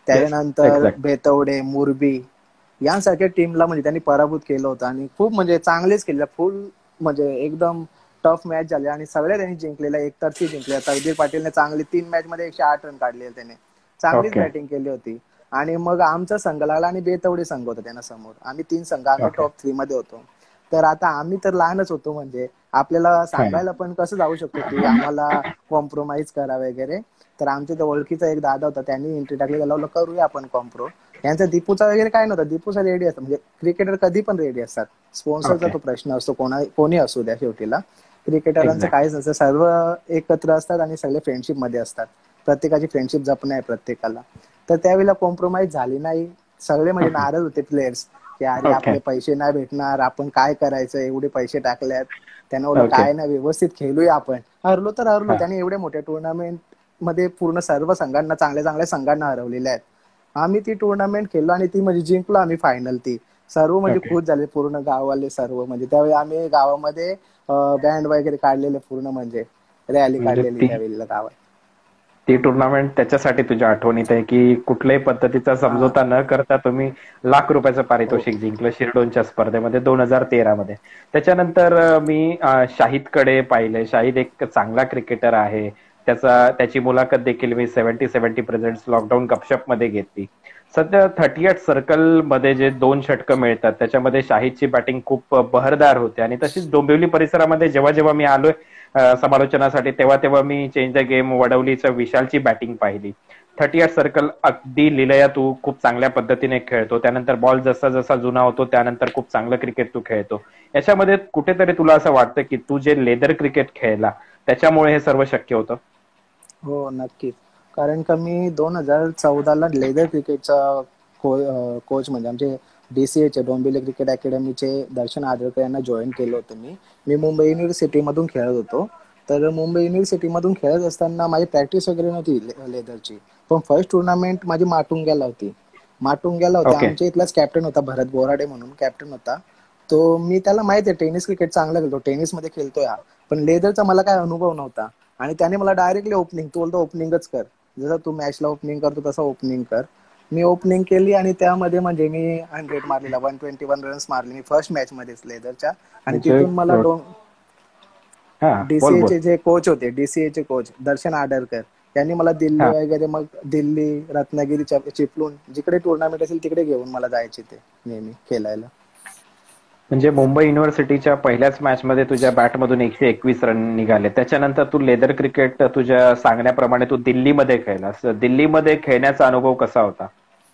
A: येस,
B: त्याच्यानंतर
A: एक्झॅक्ट.
B: बेतवडे, मुरबी यांसारख्या टीमला म्हणजे त्यांनी पराभूत केलं होतं आणि खूप म्हणजे चांगलेच केले, फुल म्हणजे एकदम टफ मॅच झाले आणि सगळ्या त्यांनी जिंकलेल्या, एकतर्फी जिंकल्या. तकदीर पाटीलने चांगली तीन मॅच मध्ये एकशे आठ रन काढले त्याने, चांगलीच
A: ओके.
B: बॅटिंग केली होती. आणि मग आमचा संघ लागला आणि बेतवडी संघ होता त्यांना समोर. आम्ही तीन संघ आम्ही
A: ओके.
B: टॉप थ्री मध्ये होतो. तर आता आम्ही तर लहानच होतो, म्हणजे आपल्याला
A: हा.
B: सांगायला पण कसं जाऊ शकतो की आम्हाला कॉम्प्रोमाइज करा वगैरे. तर आमच्या त्या ओळखीचा एक दादा होता, त्यांनी एंट्री टाकली, त्याला करूया आपण कॉम्प्रो. यांचा दीपूचा वगैरे काय नव्हता, दीपूचा रेडी असतो, म्हणजे क्रिकेटर कधी पण रेडी असतात. स्पॉन्सरचा
A: ओके.
B: तो प्रश्न असतो, कोणा कोणी असू द्या, शेवटीला क्रिकेटरांचं
A: एक्झॅक्ट.
B: काहीच नसतं, सर्व एकत्र असतात आणि सगळे फ्रेंडशिप मध्ये असतात. प्रत्येकाची फ्रेंडशिप जपणं आहे प्रत्येकाला. तर त्यावेळेला कॉम्प्रोमाइज झाली नाही. सगळे म्हणजे नाराज होते प्लेयर्स की अरे
A: ओके.
B: आपले पैसे नाही भेटणार, आपण काय करायचं, एवढे पैसे टाकल्यात. त्यांना बोललो
A: ओके.
B: काय नाही, व्यवस्थित खेळूया आपण. हरलो तर हरलो,
A: हा.
B: त्याने एवढ्या मोठ्या टुर्नामेंट मध्ये पूर्ण सर्व संघांना, चांगल्या चांगल्या संघांना हरवलेल्या आहेत. आम्ही ती टुर्नामेंट खेळलो आणि ती म्हणजे जिंकलो आम्ही फायनल ती. सर्व म्हणजे
A: ओके.
B: खुश झाले, पूर्ण गाववाले सर्व. म्हणजे त्यावेळी आम्ही गावामध्ये बँड वगैरे काढलेले, पूर्ण म्हणजे रॅली
A: म्हणजे
B: काढलेली
A: ती
B: त्यावेळेला गावात.
A: ती टुर्नामेंट त्याच्यासाठी तुझ्या आठवणीत आहे की कुठल्याही पद्धतीचा
B: हा.
A: समझोता न करता तुम्ही लाख रुपयाचं
B: हो.
A: पारितोषिक जिंकलं शिरडोनच्या स्पर्धेमध्ये दोन हजार तेरा मध्ये. त्याच्यानंतर अ, मी अ, शाहिदकडे पाहिले. शाहिद एक चांगला क्रिकेटर आहे. त्याचा त्याची मुलाखत देखील मी seventy seventy presents lockdown Gapshap मध्ये घेतली. सध्या थर्टी एट सर्कल मध्ये जे दोन षटकं मिळतात त्याच्यामध्ये शाहिदची बॅटिंग खूप बहरदार होते आणि तशीच डोंबिवली परिसरामध्ये जेव्हा जेव्हा मी आलोय अ, समालोचनासाठी, तेव्हा तेव्हा मी चेंज द गेम वडवलीचं विशालची बॅटिंग पाहिली. थर्टी एट सर्कल अगदी लिलया तू खूप चांगल्या पद्धतीने खेळतो. त्यानंतर बॉल जसा जसा जुना होतो त्यानंतर खूप चांगलं क्रिकेट तू खेळतो. याच्यामध्ये कुठेतरी तुला असं वाटतं की तू जे लेदर क्रिकेट खेळला त्याच्यामुळे हे सर्व शक्य होतं?
B: हो नक्कीच. कारण का मी दोन हजार चौदाला लेदर क्रिकेटचा को, कोच म्हणजे आमचे डीसीएचे डोंबिवली क्रिकेट अकॅडमीचे दर्शन आदरकर यांना जॉईन केलं होतं मी. मी मुंबई युनिव्हर्सिटी मधून खेळत होतो. तर मुंबई युनिव्हर्सिटी मधून खेळत असताना माझी प्रॅक्टिस वगैरे नव्हती लेदरची. पण फर्स्ट टुर्नामेंट माझी माटुंग्याला होती. माटुंग्याला होती.
A: ओके.
B: आमच्या इथलाच कॅप्टन होता, भरत बोराडे म्हणून कॅप्टन होता तो. मी त्याला माहिती आहे टेनिस क्रिकेट चांगला खेळतो, टेनिस मध्ये खेळतोय हा, पण लेदरचा मला काय अनुभव नव्हता. आणि त्याने मला डायरेक्टली ओपनिंग, तू बोलतो ओपनिंगच कर, जसं तू मॅचला ओपनिंग करतो तसं ओपनिंग कर. मी ओपनिंग केली आणि त्यामध्ये म्हणजे मी हंड्रेड मारलेला, वन ट्वेंटी वन रन्स मारले मी फर्स्ट मॅच मध्येच लेदरच्या. आणि
A: म्हणजे
B: तिथून मला
A: अ,
B: दोन
A: हा, बोल बोल.
B: डीसीएचे जे कोच होते, डीसीएचे कोच दर्शन आडरकर, त्यांनी मला दिल्ली
A: हा.
B: वगैरे, मग दिल्ली, रत्नागिरी, चप- चिपळूण जिकडे टुर्नामेंट असेल तिकडे घेऊन मला जायचे ते नेहमी खेळायला.
A: म्हणजे मुंबई युनिव्हर्सिटीच्या पहिल्याच मॅचमध्ये तुझ्या बॅटमधून एकशे एकवीस रन निघाले. त्याच्यानंतर तू लेदर क्रिकेट तुझ्या सांगण्याप्रमाणे तू दिल्लीमध्ये खेळलास. दिल्लीमध्ये खेळण्याचा अनुभव कसा होता?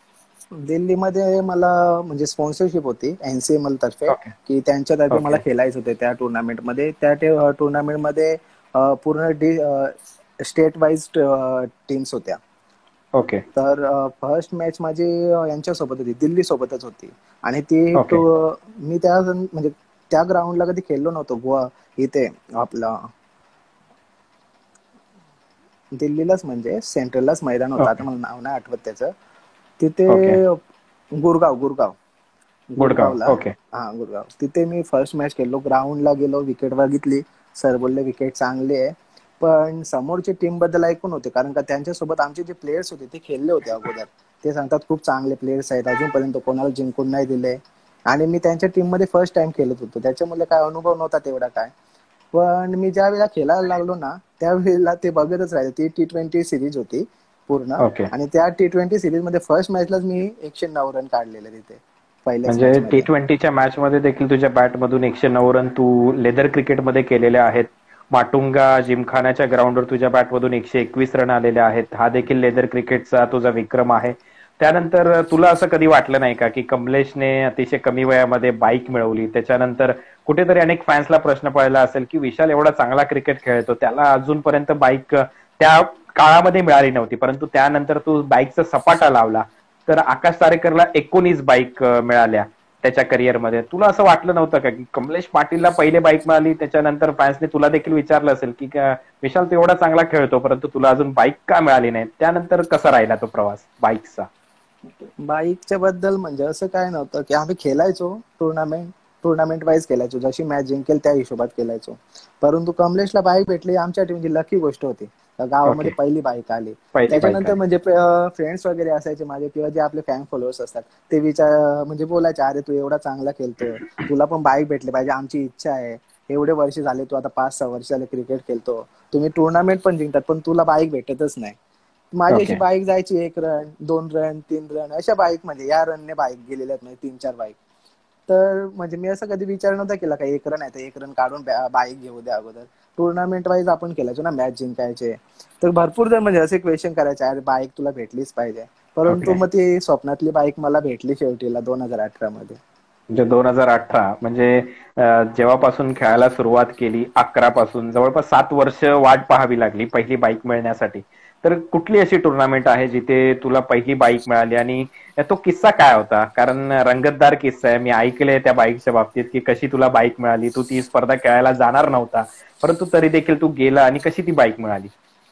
B: दिल्लीमध्ये मला म्हणजे स्पॉन्सरशिप होती एनसीएमएल तर्फे,
A: ओके.
B: की त्यांच्यातर्फे मला
A: ओके.
B: खेळायचं होते त्या टुर्नामेंटमध्ये. त्या टुर्नामेंटमध्ये पूर्ण डी स्टेट वाईज टीम्स होत्या.
A: ओके.
B: तर फर्स्ट मॅच माझी अ, यांच्यासोबत होती, दिल्ली सोबतच होती. आणि ती
A: ओके.
B: टू- मी त्या म्हणजे त्या ग्राउंडला कधी खेळलो नव्हतो. गोवा इथे आपला दिल्लीलाच, म्हणजे सेंट्रललाच मैदान होतं, आता
A: ओके.
B: मला नाव नाही आठवत त्याचं.
A: ओके.
B: तिथे गुरगाव गुरगाव
A: गुडगाव.
B: गुरगावला.
A: ओके.
B: हा गुरगाव, तिथे मी फर्स्ट मॅच खेळलो. ग्राउंडला गेलो, विकेट बघितली, सर बोलले विकेट चांगली आहे. पण समोरची टीम बद्दल ऐकून होते, कारण का त्यांच्यासोबत आमचे जे प्लेयर्स होते ते खेळले होते अगोदर. ते सांगतात खूप चांगले प्लेयर्स आहेत, अजूनपर्यंत कोणाला जिंकून नाही दिले. आणि मी त्यांच्या टीम मध्ये फर्स्ट टाइम खेळत होतो, त्याच्यामुळे काय अनुभव नव्हता तेवढा काय. पण मी ज्या वेळेला खेळायला लागलो ना, त्यावेळेला ते बघतच राहिले. ती टी ट्वेंटी सिरीज होती पूर्ण.
A: ओके.
B: आणि त्या टी ट्वेंटी सिरीज मध्ये फर्स्ट मॅचलाच मी एकशे नऊ रन काढलेले तिथे पहिल्याच
A: म्हणजे
B: मॅच
A: टी
B: मध्ये.
A: ट्वेंटीच्या मॅच मध्ये देखील तुझ्या बॅटमधून एकशे नऊ रन तू लेदर क्रिकेटमध्ये केलेले आहेत. माटुंगा जिमखानाच्या ग्राउंडवर तुझ्या बॅटमधून एकशे एकवीस रन आलेले आहेत. हा देखील लेदर क्रिकेटचा तुझा विक्रम आहे. त्यानंतर तुला असं कधी वाटलं नाही का की कमलेशने अतिशय कमी वयामध्ये बाईक मिळवली, त्याच्यानंतर कुठेतरी अनेक फॅन्सला प्रश्न पडला असेल की विशाल एवढा चांगला क्रिकेट खेळतो, त्याला अजूनपर्यंत बाईक त्या काळामध्ये मिळाली नव्हती, परंतु त्यानंतर तू बाईकचा सपाटा लावला तर आकाश तारेकरला एकोणीस बाईक मिळाल्या त्याच्या करिअरमध्ये. तुला असं वाटलं नव्हतं का की कमलेश पाटीलला पहिले बाईक मिळाली, त्याच्यानंतर फॅन्सने तुला देखील विचारलं असेल की विशाल तू एवढा चांगला खेळतो परंतु तुला अजून बाईक का मिळाली नाही? त्यानंतर कसा राहिला तो प्रवास बाईकचा?
B: बाईकच्या बद्दल म्हणजे असं काय नव्हतं, की आम्ही खेळायचो टुर्नामेंट टुर्नामेंट वाईज खेळायचो, जशी मॅच जिंकेल त्या हिशोबात खेळायचो. परंतु कमलेशला बाईक भेटली आमच्या टीमची लकी गोष्ट होती. गावामध्ये
A: ओके.
B: पहिली बाईक आली.
A: पहिली बाईक
B: त्याच्यानंतर
A: आली.
B: म्हणजे फ्रेंड्स वगैरे असायचे माझे किंवा जे आपले फॅन फॉलोअर्स असतात ते विचार म्हणजे बोलायचे, अरे तू एवढा चांगला खेळतोय, तुला पण बाईक भेटली पाहिजे, आमची इच्छा आहे. एवढे वर्ष झाले, तू आता पाच सहा वर्ष झाले क्रिकेट खेळतो, तुम्ही टुर्नामेंट पण जिंकतात पण तुला बाईक भेटतच नाही. माझी अशी
A: ओके.
B: बाईक जायची, एक रन, दोन रन, तीन रन अशा बाईक, म्हणजे या रनने बाईक गेलेल्या आहेत म्हणजे तीन चार बाईक. तर म्हणजे मी असं कधी विचार नव्हता केला का एक रन आहे तर एक रन काढून बाईक घेऊ द्या अगोदर. टुर्नामेंट वाईज आपण खेळायचो ना, मॅच जिंकायचे. तर भरपूर जण म्हणजे असे क्वेश्चन करायचे, अरे बाईक तुला भेटलीच पाहिजे. परंतु
A: ओके.
B: मग ती स्वप्नातली बाईक मला भेटली शेवटीला दोन हजार अठरा मध्ये.
A: म्हणजे दोन हजार अठरा म्हणजे अ, जेव्हापासून खेळायला सुरुवात केली, अकरा पासून जवळपास सात वर्ष वाट पाहावी लागली पहिली बाईक मिळण्यासाठी. तर कुठली अशी टुर्नामेंट आहे जिथे तुला पहिली बाईक मिळाली आणि तो किस्सा काय होता? कारण रंगतदार किस्सा आहे. मी ऐकलंय त्या बाईकच्या बाबतीत की कशी तुला बाईक मिळाली. तू ती स्पर्धा खेळायला जाणार नव्हता, परंतु तरी देखील तू गेला आणि कशी ती बाईक मिळाली?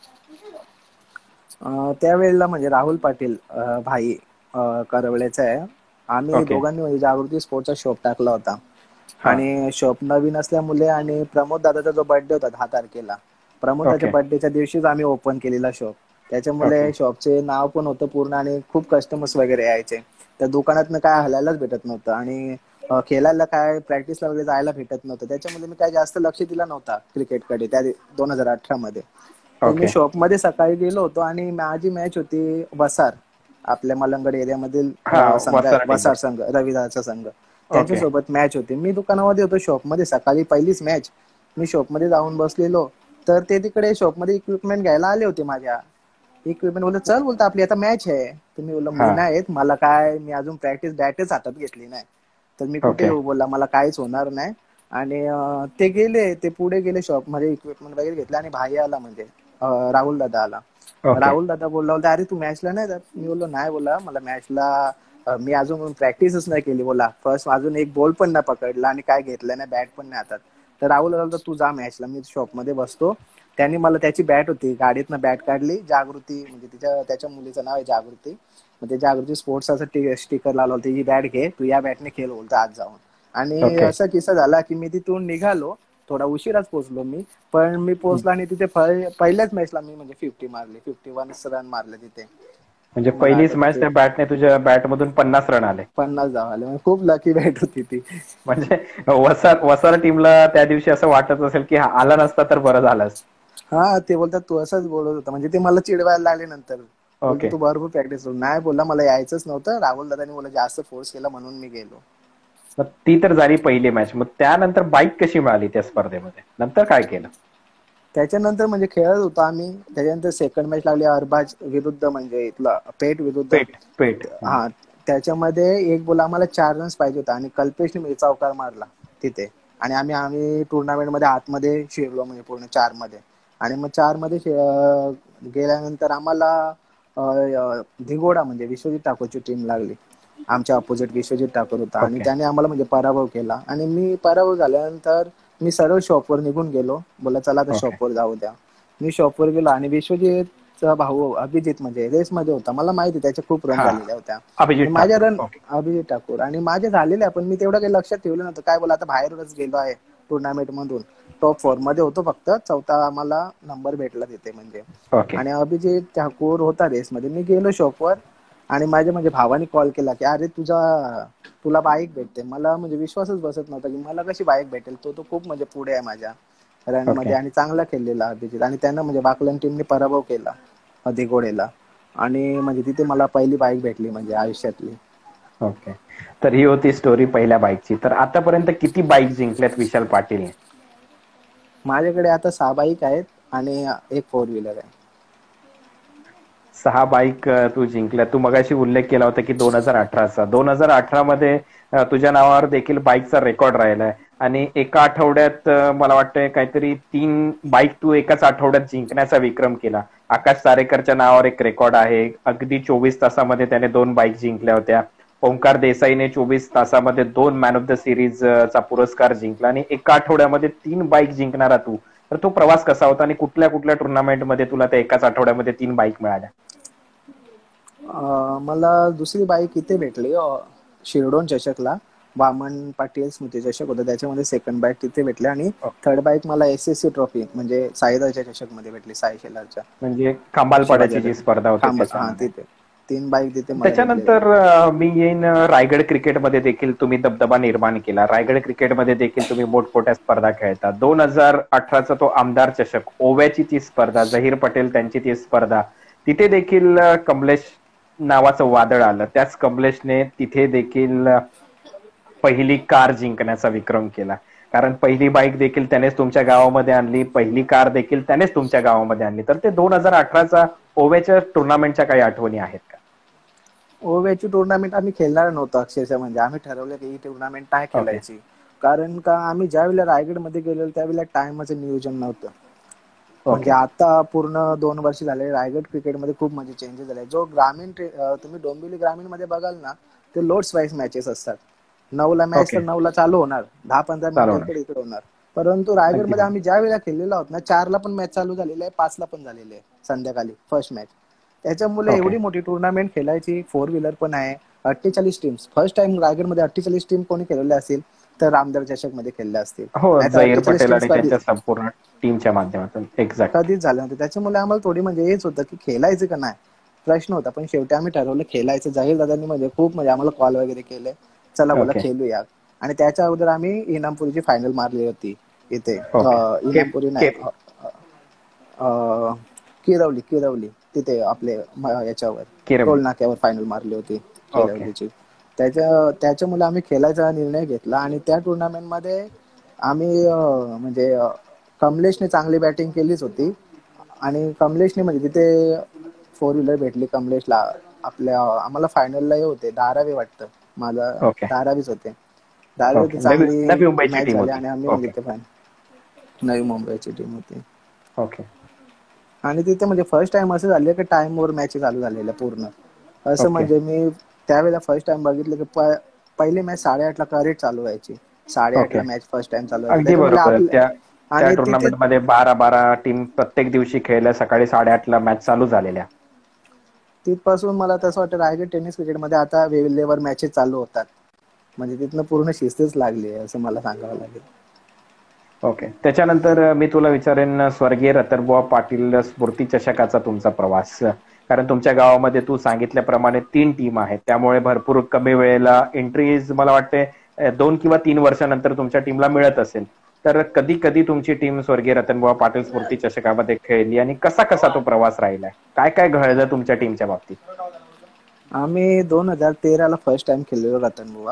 B: अं, त्यावेळेला म्हणजे राहुल पाटील अं, भाई अं, करवल्याचा आहे. आम्ही
A: ओके.
B: दोघांनी म्हणजे जागृती स्पोर्टचा शॉप टाकला होता.
A: हा.
B: आणि शॉप नवीन असल्यामुळे आणि प्रमोद दादाचा जो बर्थडे होता दहा तारखेला, प्रमोद दादाच्या
A: ओके.
B: बर्थडेच्या दिवशीच आम्ही ओपन केलेला शॉप.
A: ओके.
B: त्याच्यामुळे शॉपचे नाव पण होतं पूर्ण आणि खूप कस्टमर्स वगैरे यायचे. त्या दुकानातनं काय हलायलाच भेटत नव्हतं आणि अं, खेळायला काय प्रॅक्टिसला वगैरे जायला भेटत नव्हतं. त्याच्यामुळे मी काय जास्त लक्ष दिला नव्हता क्रिकेटकडे त्या दोन हजार अठरा मध्ये. तर मी
A: ओके.
B: शॉपमध्ये सकाळी गेलो होतो आणि माझी मॅच होती वसार, आपल्या मलंगड एरियामधील
A: हा.
B: अं, संघ आहे
A: वसार टीम.
B: वसार संघ, रविदाचा संघ.
A: ओके.
B: त्यांच्यासोबत मॅच होती. मी दुकानामध्ये होतो शॉपमध्ये, सकाळी पहिलीच मॅच. मी शॉपमध्ये जाऊन बसलेलो, तर ते तिकडे शॉपमध्ये इक्विपमेंट घ्यायला आले होते. माझ्या इक्विपमेंट बोलत, चल बोलता आपली आता मॅच आहे. तर मी बोललो
A: हा.
B: मी नाही येत, मला काय, मी अजून प्रॅक्टिस बॅटच हातात घेतली नाही, तर मी कुठे
A: ओके.
B: येऊ, बोलला मला काहीच होणार नाही. आणि अं, ते गेले, ते पुढे गेले शॉपमध्ये, इक्विपमेंट वगैरे घेतले आणि भाई आला म्हणजे अं, राहुल दादा आला.
A: ओके.
B: राहुल दादा बोलला होता, अरे तू मॅचला नाही जात? मी बोललो नाही, बोला मला मॅचला मी अजून प्रॅक्टिसच नाही केली, बोला फर्स्ट अजून एक बॉल पण नाही पकडला आणि काय घेतलं नाही, बॅट पण नाही हातात. तर राहुल दादा तू जा मॅचला, मी शॉपमध्ये बसतो. त्यांनी मला त्याची बॅट होती, गाडीतनं बॅट काढली, जागृती म्हणजे तिच्या त्याच्या मुलीचं नाव आहे जागृती, मग ते जागृती स्पोर्ट्सचा स्टिकर लावला होता, ही बॅट घे तू, या बॅटने खेळ बोलतो आज जाऊन. आणि
A: ओके.
B: असा किस्सा झाला की मी तिथून निघालो, थोडा उशिराच पोहोचलो मी, पण मी पोहोचलो आणि तिथे पहिल्याच मॅचला मी म्हणजे फिफ्टी मारली, फिफ्टी वन रन मारले तिथे.
A: म्हणजे
B: मला
A: पहिलीच मॅच
B: आठवते
A: त्या बॅटने तुझ्या बॅट मधून पन्नास रन आले.
B: पन्नास धाव आले, म्हणजे खूप लकी बॅट होती ती.
A: म्हणजे वसार वसार टीमला त्या दिवशी असं वाटत असेल की हा आला नसता तर बरं झालं असतं.
B: हा, ते बोलतात तू असंच बोलत होता, म्हणजे ते मला चिडवायला लागले नंतर. बोलतो
A: ओके.
B: तू भरपूर प्रॅक्टिस करू, नाही बोलला मला यायचंच नव्हतं, राहुल दादानी मला जास्त फोर्स केला म्हणून मी गेलो.
A: मग ती तर झाली पहिली मॅच. मग त्यानंतर बाईक कशी मिळाली त्या स्पर्धेमध्ये? नंतर काय केलं?
B: त्याच्यानंतर म्हणजे खेळत होतो आम्ही. त्याच्यानंतर सेकंड मॅच लागली अरबाज विरुद्ध, म्हणजे इथला पेठ विरुद्ध.
A: पेट. पेट. हम्म.
B: हा, त्याच्यामध्ये एक बोल आम्हाला चार रन्स पाहिजे होता आणि कल्पेशने मी चौकार मारला तिथे. आणि आम्ही आम्ही टुर्नामेंट मध्ये आतमध्ये शिरलो, म्हणजे पूर्ण चार मध्ये. आणि मग चार मध्ये गेल्यानंतर आम्हाला अं, धिंगोडा म्हणजे विश्वजित ठाकूरची टीम लागली. आमच्या अपोजिट विश्वजित ठाकूर होता आणि
A: ओके.
B: त्याने आम्हाला म्हणजे पराभव केला. आणि मी पराभव झाल्यानंतर मी सरळ शॉपवर निघून गेलो, बोला चला आता
A: ओके.
B: शॉपवर जाऊ द्या. मी शॉपवर गेलो आणि विश्वजितचा भाऊ अभिजित म्हणजे रेसमध्ये होता, मला माहिती त्याच्या खूप रन
A: हा.
B: झालेल्या होत्या आणि
A: अभिजित
B: माझ्या
A: ठाकूर.
B: Run,
A: okay.
B: अभिजित ठाकूर, आणि माझे झालेले, पण मी तेवढं काही लक्षात ठेवलं नव्हतं. काय बोला आता बाहेरूनच गेलो आहे टुर्नामेंट मधून, टॉप फोर मध्ये होतो, फक्त चौथा आम्हाला नंबर भेटला तिथे म्हणजे.
A: ओके.
B: आणि अभिजित ठाकूर होता रेसमध्ये. मी गेलो शॉपवर आणि माझ्या म्हणजे भावाने कॉल केला की अरे तुझा तुला बाईक भेटते. मला म्हणजे विश्वासच बसत नव्हता की मला कशी बाईक भेटेल, तो तो खूप म्हणजे पुढे आहे माझ्या रन
A: ओके.
B: मध्ये आणि चांगला खेळलेला अभिजित. आणि त्यानं म्हणजे बाकलन टीमने पराभव केला दिघोडेला. आणि म्हणजे तिथे मला पहिली बाईक भेटली म्हणजे आयुष्यातली.
A: ओके. तर ही होती स्टोरी पहिल्या बाईकची. तर आतापर्यंत किती बाईक जिंकल्यात विशाल पाटीलने?
B: माझ्याकडे आता सहा बाईक आहेत आणि एक फोर व्हीलर आहे.
A: सहा बाईक तू जिंकल्या. तू मगाशी उल्लेख केला होता की दोन हजार अठराचा दोन हजार अठरा मध्ये तुझ्या नावावर देखील बाईकचा रेकॉर्ड राहिलाय आणि एका आठवड्यात मला वाटतंय काहीतरी तीन बाईक तू एकाच आठवड्यात जिंकण्याचा विक्रम केला. आकाश सारेकरच्या नावावर एक रेकॉर्ड आहे. अगदी चोवीस तासामध्ये त्याने दोन बाईक जिंकल्या होत्या. ओंकार देसाईने चोवीस तासामध्ये दोन मॅन ऑफ द सिरीजचा पुरस्कार जिंकला आणि एका आठवड्यामध्ये तीन बाईक जिंकणारा तू. तर तो प्रवास कसा होता आणि कुठल्या कुठल्या टुर्नामेंटमध्ये तुला त्या एकाच आठवड्यामध्ये तीन बाईक मिळाल्या?
B: मला दुसरी बाईक इथे भेटली शिरडोन चषकला. वामन पाटील स्मृती चषक होतं, त्याच्यामध्ये सेकंड बाईक तिथे भेटले आणि
A: ओके.
B: थर्ड बाईक मला एस एस सी ट्रॉफी म्हणजे साईराजा चषक मध्ये भेटली, साई शेलारच्या
A: म्हणजे
B: शिवाजी
A: खांबालपाड्याची जी
B: आढळ.
A: स्पर्धा होती
B: खांब हा
A: त्याच्यामध्ये.
B: तिथे तीन बाईक तिथे मला भेटलेल्या
A: त्याच्यानंतर
B: आहेत.
A: अ, मी येईन अ, रायगड क्रिकेटमध्ये देखील तुम्ही दबदबा निर्माण केला. रायगड क्रिकेटमध्ये देखील तुम्ही मोठमोठ्या स्पर्धा खेळता. दोन हजार अठराचा तो आमदार चषक, ओव्याची ती स्पर्धा, झहीर पटेल त्यांची ती स्पर्धा, तिथे देखील अ, कमलेश नावाचं वादळ आलं. त्याच कमलेशने तिथे देखील अ, पहिली कार जिंकण्याचा विक्रम केला. कारण पहिली बाईक देखील त्यानेच तुमच्या गावामध्ये आणली, पहिली कार देखील त्यानेच तुमच्या गावामध्ये आणली. तर ते दोन हजार अठराचा ओव्याच्या टुर्नामेंटच्या काही आठवणी आहेत का?
B: ओव्याची टुर्नामेंट आम्ही खेळणार नव्हतो अक्षरशः, म्हणजे आम्ही ठरवलं की ही टुर्नामेंट नाही
A: ओके.
B: खेळायची. कारण का आम्ही ज्या वेळेला रायगडमध्ये गेलेलो त्यावेळेला टायमाचं नियोजन नव्हतं. म्हणजे
A: ओके.
B: आता पूर्ण दोन वर्ष झाले रायगड क्रिकेटमध्ये खूप म्हणजे चेंजेस झाले. जो ग्रामीण ट्रे- अं, तुम्ही डोंबिवली ग्रामीण मध्ये बघाल ना, ते लोड्स वाईज मॅचेस असतात. नऊला मॅच तर
A: ओके.
B: नऊला चालू होणार, दहा पंधरा
A: चालू
B: मिनिटं
A: होणार.
B: इकडे इकडे होणार. परंतु
A: अगदी
B: रायगडमध्ये
A: बरोबर.
B: आम्ही ज्या वेळेला खेळलेलो आहोत ना, चारला पण मॅच चालू झालेली आहे, पाचला पण झालेली आहे संध्याकाळी फर्स्ट मॅच. त्याच्यामुळे
A: ओके.
B: एवढी मोठी टुर्नामेंट खेळायची, फोर व्हीलर पण आहे, अठ्ठेचाळीस टीम्स. फर्स्ट टाइम रायगडमध्ये अठ्ठेचाळीस टीम कोणी खेळले असतील तर आमदार चषक मध्ये खेळले असतील.
A: हो,
B: नाही तर
A: झहीर
B: अठ्ठेचाळीस
A: पटेल
B: टीम्स
A: आणि
B: कधीच
A: त्यांच्या संपूर्ण टीमच्या माध्यमातून. एक्झॅक्ट.
B: कधीच झालं नव्हतं. त्याच्यामुळे आम्हाला थोडी म्हणजे हेच होतं की खेळायचं का नाही प्रश्न होता. पण शेवटी आम्ही ठरवलं खेळायचं. जाहीर दादांनी म्हणजे खूप म्हणजे आम्हाला कॉल वगैरे केले, चला बोला
A: ओके.
B: खेळूया. आणि त्याच्या अगोदर आम्ही इनामपुरीची फायनल मारली होती इथे,
A: ओके.
B: अं,
A: केप
B: इनामपुरी नाही,
A: केप
B: अं, अं, किरवली किरवली तिथे आपले म- याच्यावर
A: किरम.
B: टोल नाक्यावर फायनल मारली होती
A: ओके.
B: किरवलीची. त्याच्या त्याच्यामुळे आम्ही खेळायचा निर्णय घेतला आणि त्या टुर्नामेंटमध्ये आम्ही अं, म्हणजे अं, कमलेशने चांगली बॅटिंग केलीच होती. आणि कमलेशने म्हणजे तिथे फोर व्हीलर भेटली कमलेशला. आपल्या आम्हाला फायनलला हे होते धारावी वाटतं, माझा
A: ओके.
B: धारावीच होते. धारावी
A: ओके. नवी
B: चांगली
A: नवी मुंबईची
B: मॅच
A: टीम
B: झाली
A: होती.
B: आणि आम्ही म्हणजे
A: ओके.
B: ते फायनल, नवी मुंबईची टीम होती.
A: ओके.
B: आणि तिथे म्हणजे फर्स्ट टाइम असं झालं की टाइम वर मॅच चालू झालेल्या पूर्ण. असं
A: ओके.
B: म्हणजे मी त्यावेळेला फर्स्ट टाइम बघितलं की प- पहिली मॅच साडेआठला करेक्ट चालू व्हायची.
A: ओके.
B: साडेआठला मॅच फर्स्ट टाइम चालू व्हायची,
A: अगदी
B: त्याच्यामुळे
A: बरोबर.
B: आपल्या
A: त्या त्या
B: आणि तिथे
A: टुर्नामेंटमध्ये बारा बारा टीम प्रत्येक दिवशी खेळल्या, सकाळी साडेआठला मॅच चालू झालेल्या.
B: तिथपासून मला तसं वाटतं रायगड टेनिस क्रिकेटमध्ये आता वेगवेगळ्या मॅचेस चालू होतात. म्हणजे तिथनं पूर्ण शिस्तच लागली आहे असं मला सांगावं लागेल.
A: ओके. त्याच्यानंतर अ, मी तुला विचारेन, स्वर्गीय रतनबुवा पाटील स्मृती चषकाचा तुमचा प्रवास. कारण तुमच्या गावामध्ये तू सांगितल्याप्रमाणे तीन टीम आहेत, त्यामुळे भरपूर कमी वेळेला एंट्रीज मला वाटते अ, दोन किंवा तीन वर्षानंतर तुमच्या टीमला मिळत असेल. तर कधी कधी तुमची टीम स्वर्गीय रतनबुवा पाटील स्मृती चषकामध्ये खेळली आणि कसा कसा तो प्रवास राहिलाय? काय काय घडलं तुमच्या टीमच्या बाबतीत?
B: आम्ही दोन हजार तेराला फर्स्ट टाइम खेळलेलो रतनबुवा.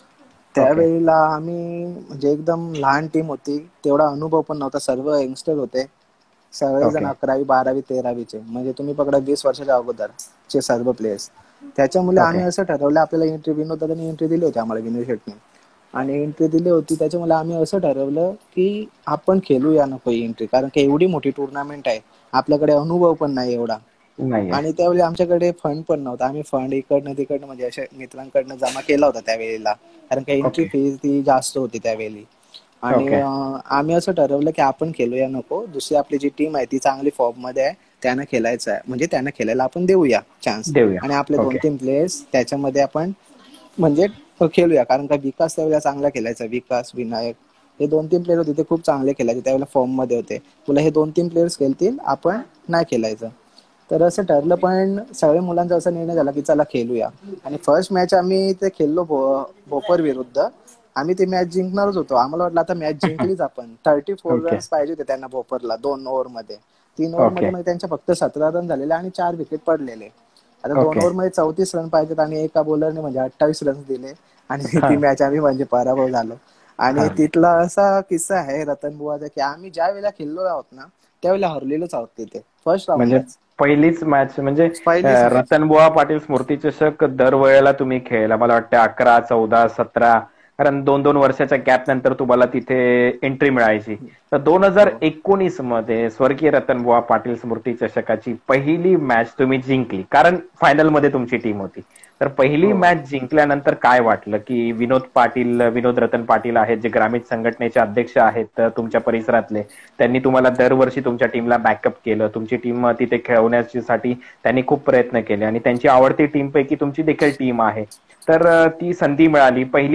A: ओके.
B: त्यावेळेला आम्ही म्हणजे एकदम लहान टीम होती, तेवढा अनुभव पण नव्हता, सर्व यंगस्टर होते. सगळेजण
A: ओके.
B: अकरावी बारावी तेरावीचे, म्हणजे तुम्ही पकडा वीस वर्षाच्या अगोदरचे सर्व प्लेयर्स. त्याच्यामुळे
A: ओके.
B: आम्ही असं ठरवलं, आपल्याला एंट्री विनोद दादांनी एंट्री दिली होती आम्हाला, विनोद शेटने आणि एंट्री दिली होती. त्याच्यामुळे आम्ही असं ठरवलं की आपण खेळूया नको एंट्री, कारण की एवढी मोठी टुर्नामेंट आहे, आपल्याकडे अनुभव पण नाही एवढा.
A: नाहीये.
B: आणि त्यावेळी आमच्याकडे फंड पण नव्हता. आम्ही फंड इकडनं तिकडनं म्हणजे अशा मित्रांकडनं जमा केला होता त्यावेळेला, कारण की एंट्री
A: ओके.
B: फी ती जास्त होती त्यावेळी. आणि
A: ओके.
B: अं, आम्ही असं ठरवलं की आपण खेळूया नको, दुसरी आपली जी टीम आहे ती चांगली फॉर्म मध्ये आहे, त्यांना खेळायचं आहे, म्हणजे त्यांना खेळायला आपण देऊया चान्स.
A: देऊया.
B: आणि आपले दोन
A: ओके.
B: तीन प्लेयर्स त्याच्यामध्ये आपण म्हणजे खेळूया, कारण का विकास त्यावेळेला चांगला खेळायचा, विकास विनायक हे दोन तीन प्लेयर होते, ते खूप चांगले खेळायचे त्यावेळेला, फॉर्म मध्ये होते. तुला हे दोन तीन प्लेयर्स खेळतील, आपण नाही खेळायचं. तर असं ठरलं, पण सगळ्या मुलांचा असा निर्णय झाला की चला खेळूया. आणि फर्स्ट मॅच आम्ही ते खेळलो भो- भोपर विरुद्ध. आम्ही ती मॅच जिंकणारच होतो, आम्हाला वाटलं आता मॅच जिंकलीच आपण. Thirty four
A: okay.
B: रन्स पाहिजे होते त्यांना भोपरला दोन ओव्हर मध्ये. तीन ओव्हर
A: ओके.
B: मध्ये म्हणजे त्यांच्या फक्त सतरा रन झालेले आणि चार विकेट पडलेले. आता दोन
A: ओके.
B: ओव्हर मध्ये चौतीस रन पाहिजेत आणि एका बॉलरने म्हणजे अठ्ठावीस रन दिले आणि
A: हा.
B: ती मॅच आम्ही म्हणजे पराभव झालो. आणि
A: हरले.
B: तिथला असा किस्सा आहे रतन बुवाचा की आम्ही ज्या वेळेला खेळलो आहोत ना, त्यावेळेला हरलेलोच आहोत तिथे फर्स्ट
A: म्हणजे
B: राऊंडलाच,
A: पहिलीच मॅच म्हणजे अ,
B: पहिलीच मॅच.
A: रतनबुवा पाटील स्मृती चषक दरवेळेला तुम्ही खेळला, मला वाटतं अकरा चौदा सतरा, कारण दोन दोन वर्षाच्या गॅप नंतर तुम्हाला तिथे एंट्री मिळायची. तर दोन हजार
B: हो
A: एकोणीस मध्ये स्वर्गीय रतनबुवा पाटील स्मृती चषकाची पहिली मॅच तुम्ही जिंकली, कारण फायनलमध्ये तुमची टीम होती. तर पहिली
B: हो
A: मॅच जिंकल्यानंतर काय वाटलं, की विनोद पाटील विनोद रतन पाटील आहेत, जे ग्रामीण संघटनेचे अध्यक्ष आहेत अ, तुमच्या परिसरातले, त्यांनी तुम्हाला दरवर्षी तुमच्या टीमला बॅकअप केलं, तुमची टीम तिथे खेळवण्यासाठी त्यांनी खूप प्रयत्न केले आणि त्यांची आवडती टीम पैकी तुमची देखील टीम आहे. तर अ, ती संधी मिळाली, पहिली मॅच जिंकली.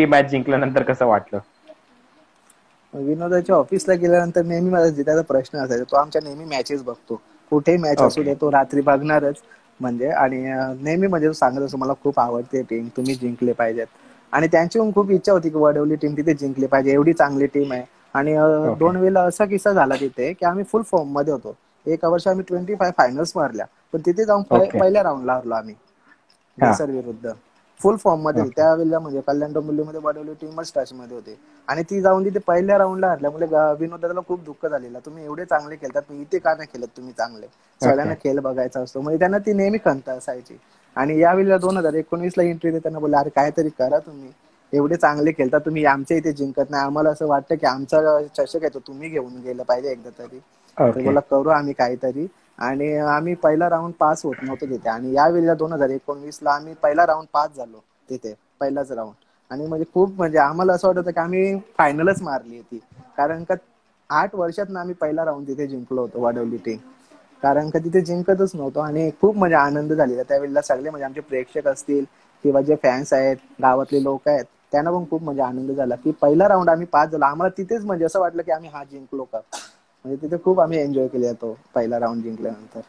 A: जिंकल्यानंतर कसं वाटलं?
B: विनोदाच्या ऑफिसला गेल्यानंतर नेहमी माझा जितायचा प्रश्न असायचा. तो आमच्या नेहमी मॅचेस बघतो, कुठेही मॅच असू
A: ओके.
B: दे तो रात्री बघणारच. म्हणजे आणि नेहमी म्हणजे सांगत असतो मला खूप आवडते टीम, तुम्ही जिंकले पाहिजेत. आणि त्यांची पण खूप इच्छा होती की वडवली टीम तिथे जिंकली पाहिजे, एवढी चांगली टीम आहे. आणि
A: ओके.
B: दोन वेळेला असा किस्सा झाला तिथे की आम्ही फुल फॉर्म मध्ये होतो. एका वर्षी आम्ही ट्वेंटी फाय फायनल्स मारल्या, पण तिथे जाऊन
A: ओके.
B: पहिल्या राऊंडला हरलो आम्ही
A: हा.
B: देसर विरुद्ध. फुल फॉर्म मध्ये
A: ओके.
B: त्यावेळेला म्हणजे कल्याण डोंबिवलीमध्ये वडवली टीमच टच मध्ये होती. आणि ती जाऊन तिथे पहिल्या राऊंडला हरल्यामुळे विनोद दादाला खूप दुःख झालेलं. तुम्ही एवढे चांगले खेळतात, इथे का नाही खेळत तुम्ही चांगले,
A: ओके.
B: सगळ्यांना खेळ बघायचा असतो. म्हणजे त्यांना ती नेहमी खंत असायची. आणि यावेळेला दोन हजार एकोणीस ला एंट्री देताना बोलले अरे काहीतरी करा तुम्ही, एवढे चांगले खेळता तुम्ही, आमच्या इथे जिंकत नाही, आम्हाला असं वाटतं की आमचा चषक आहे तो तुम्ही घेऊन गेलं पाहिजे एकदा तरी. तर
A: ओके.
B: बोला करू आम्ही काहीतरी. आणि आम्ही पहिला राऊंड पास होत नव्हतो तिथे. आणि यावेळेला दोन हजार एकोणवीस ला आम्ही पहिला राऊंड पास झालो तिथे, पहिलाच राऊंड. आणि म्हणजे खूप म्हणजे आम्हाला असं वाटत की आम्ही फायनलच मारली होती. कारण का आठ वर्षात आम्ही पहिला राऊंड तिथे जिंकलो होतो वडवली टीम. कारण का तिथे जिंकतच नव्हतो. आणि खूप म्हणजे आनंद झालेला त्यावेळेला. सगळे म्हणजे आमचे प्रेक्षक असतील किंवा जे फॅन्स आहेत, गावातले लोक आहेत, त्यांना पण खूप म्हणजे आनंद झाला की पहिला राऊंड आम्ही पास झालो. आम्हाला तिथेच म्हणजे असं वाटलं की आम्ही हा जिंकलो का. म्हणजे तिथे खूप आम्ही एन्जॉय केला तो पहिला राऊंड जिंकल्यानंतर.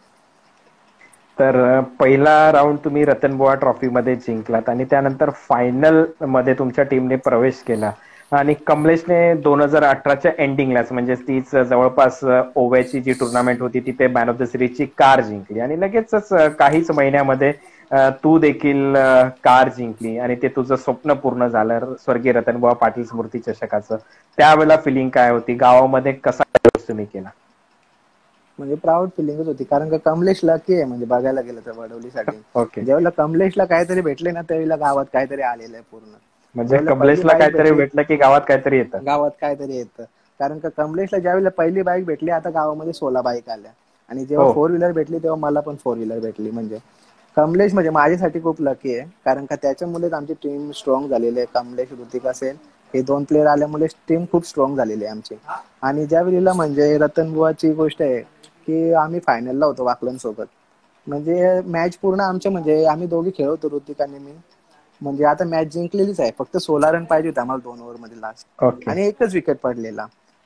A: तर पहिला राऊंड तुम्ही रतनबुवा ट्रॉफी मध्ये जिंकलात आणि त्यानंतर फायनल मध्ये तुमच्या टीमने प्रवेश केला. आणि कमलेशने दोन हजार अठराच्या एंडिंगलाच म्हणजे तीच जवळपास ओव्याची जी टुर्नामेंट होती तिथे मॅन ऑफ द सिरीजची कार जिंकली. आणि लगेचच काहीच महिन्यामध्ये तू देखील कार जिंकली आणि ते तुझं स्वप्न पूर्ण झालं स्वर्गीय रतनबुवा पाटील स्मृती चषकाचं. त्यावेळेला फिलिंग काय होती, गावामध्ये कसा तुम्ही केला?
B: म्हणजे प्राऊड फिलिंगच होती. कारण का कमलेश लकी आहे म्हणजे बघायला गेलं तर वडवलीसाठी.
A: ओके.
B: ज्यावेळेला कमलेशला काहीतरी भेटले ना त्यावेळेला गावात काहीतरी आलेलं आहे पूर्ण.
A: म्हणजे
B: ज्यावेळेला पहिली
A: कमलेशला
B: बाईक
A: काहीतरी
B: भेटली
A: भेटलं की गावात काहीतरी येतं.
B: गावात काहीतरी येतं. कारण का कमलेशला ज्यावेळेला पहिली बाईक भेटली, आता गावामध्ये सोळा बाईक आल्या. आणि जेव्हा
A: हो.
B: फोर व्हीलर भेटली तेव्हा मला पण फोर व्हीलर भेटली. म्हणजे कमलेश म्हणजे माझ्यासाठी खूप लकी आहे. कारण का त्याच्यामुळेच आमची टीम स्ट्रॉंग झालेली आहे. कमलेश, ऋतिक असेल हे दोन प्लेयर आल्यामुळे टीम खूप स्ट्रॉंग झालेली आहे आमची. आणि ज्या वेळेला म्हणजे रतनबुवाची गोष्ट आहे की आम्ही फायनलला होतो वाकलन सोबत. म्हणजे मॅच पूर्ण आमच्या म्हणजे आम्ही दोघे खेळत होतो ऋतिक आणि मी. म्हणजे आता मॅच जिंकलेलीच आहे, फक्त सोळा रन पाहिजे होते आम्हाला दोन ओव्हर मध्ये लास्ट.
A: ओके.
B: आणि एकच विकेट पडलेला.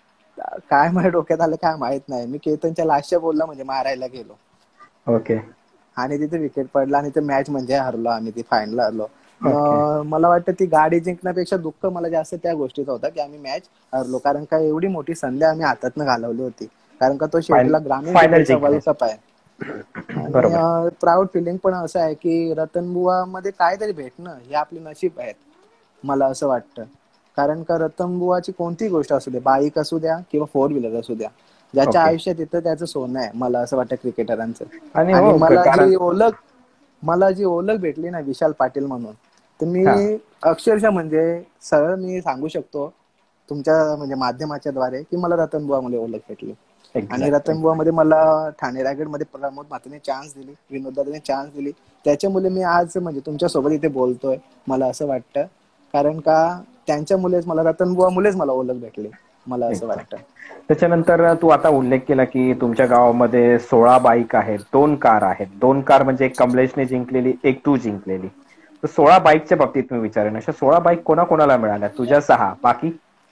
B: काय माझ्या डोक्यात आलं काय माहित नाही, मी केतनच्या लास्टच्या बॉलला म्हणजे मारायला गेलो
A: ओके.
B: आणि तिथे विकेट पडला आणि ते मॅच म्हणजे हरलो आम्ही, ती फायनल हरलो.
A: ओके.
B: मला वाटतं ती गाडी जिंकण्यापेक्षा दुःख मला जास्त त्या गोष्टीचा होता की आम्ही मॅच हरलो. कारण का एवढी मोठी संधी आम्ही हातातनं घालवली होती. कारण का तो शेवटला ग्रामीण
A: फायनल
B: क्रिकेटचा वर्ल्ड
A: जिंकण्याची.
B: कप आहे.
A: बरोबर.
B: आणि प्राऊड फिलिंग पण असं आहे की रतनबुवा मध्ये काहीतरी भेटणं हे आपले नशीब आहेत, मला असं वाटतं. कारण का रतनबुवाची कोणतीही गोष्ट असू दे, बाईक असू द्या किंवा फोर व्हीलर असू द्या, ज्याच्या
A: ओके.
B: आयुष्यात येतं त्याचं सोनं आहे, मला असं वाटतं क्रिकेटरांचं.
A: आणि
B: आणि
A: हो
B: मला
A: कारण
B: जी ओळख मला जी ओळख भेटली ना विशाल पाटील म्हणून, तर
A: हा.
B: मी अक्षरशः म्हणजे सरळ मी सांगू शकतो तुमच्या म्हणजे माध्यमाच्या द्वारे की मला रतनबुवामध्ये ओळख भेटली. आणि
A: एक्झॅक्ट
B: रतनबुवा
A: एक्झॅक्ट.
B: मध्ये मला ठाणे रायगड मध्ये प्रमोद मात्रेने चान्स दिली, विनोद दादाने चान्स दिली. त्याच्यामुळे मी आज म्हणजे तुमच्या सोबत इथे बोलतोय, मला असं वाटतं. कारण का त्यांच्यामुळेच मला रतनबुवा मुळेच मला ओळख भेटली, मला असं वाटतं.
A: त्याच्यानंतर तू आता उल्लेख केला की तुमच्या गावामध्ये सोळा बाईक आहेत, दोन कार आहेत. दोन कार म्हणजे एक कमलेशने जिंकलेली, एक तू जिंकलेली. तर सोळा बाईकच्या बाबतीत मी विचारेन, अशा सोळा बाईक कोणाकोणाला मिळाल्या? तुझ्या सहा, बाकी?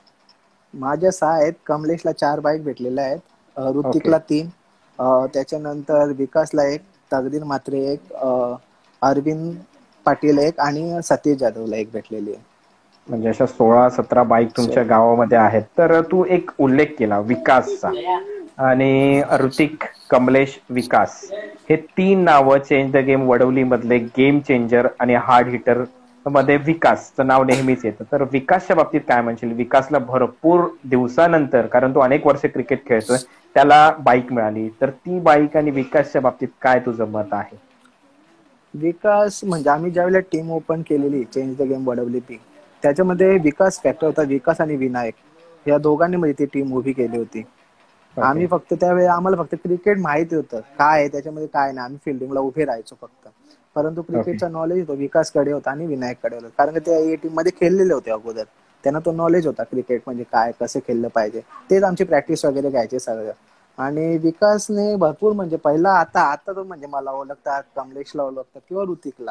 B: माझ्या सहा आहेत. कमलेशला चार बाईक भेटलेल्या आहेत,
A: ओके.
B: ऋतिकला तीन, त्याच्यानंतर विकासला एक, तकदीर मात्रे एक, अरविंद पाटील एक आणि सतीश जाधवला एक भेटलेली आहे.
A: म्हणजे अशा सोळा सतरा बाईक
B: सो
A: तुमच्या गावामध्ये आहेत. तर तू एक उल्लेख केला विकासचा, आणि ऋतिक, कमलेश, विकास हे तीन नावं चेंज द गेम वडवली मधले गेम चेंजर आणि हार्ड हिटर मध्ये विकासचं नाव नेहमीच येतं. तर विकासच्या बाबतीत काय म्हणशील? विकासला भरपूर दिवसानंतर, कारण तो अनेक वर्ष क्रिकेट खेळतोय, त्याला बाईक मिळाली. तर ती बाईक आणि विकासच्या बाबतीत काय तुझं मत आहे?
B: विकास म्हणजे आम्ही ज्यावेळेला टीम ओपन केलेली change the game Vadavali team, त्याच्यामध्ये विकास फॅक्टर होता. विकास आणि विनायक या दोघांनी म्हणजे ती टीम उभी केली होती.
A: ओके.
B: आम्ही फक्त त्यावेळी आम्हाला फक्त क्रिकेट माहिती होतं काय आहे त्याच्यामध्ये, काय नाही, आम्ही फिल्डिंगला उभे राहायचो फक्त. परंतु
A: ओके.
B: क्रिकेटचा नॉलेज तो विकासकडे होता आणि विनायककडे होता. कारण ते टीम मध्ये खेळलेले होते अगोदर, त्यांना तो नॉलेज होता क्रिकेट म्हणजे काय, कसं खेळलं पाहिजे. तेच आमची प्रॅक्टिस वगैरे घ्यायचे सगळं. आणि विकासने भरपूर म्हणजे पहिला आता आता तो म्हणजे मला ओळखतात, कमलेशला ओळखतात किंवा ऋतिकला.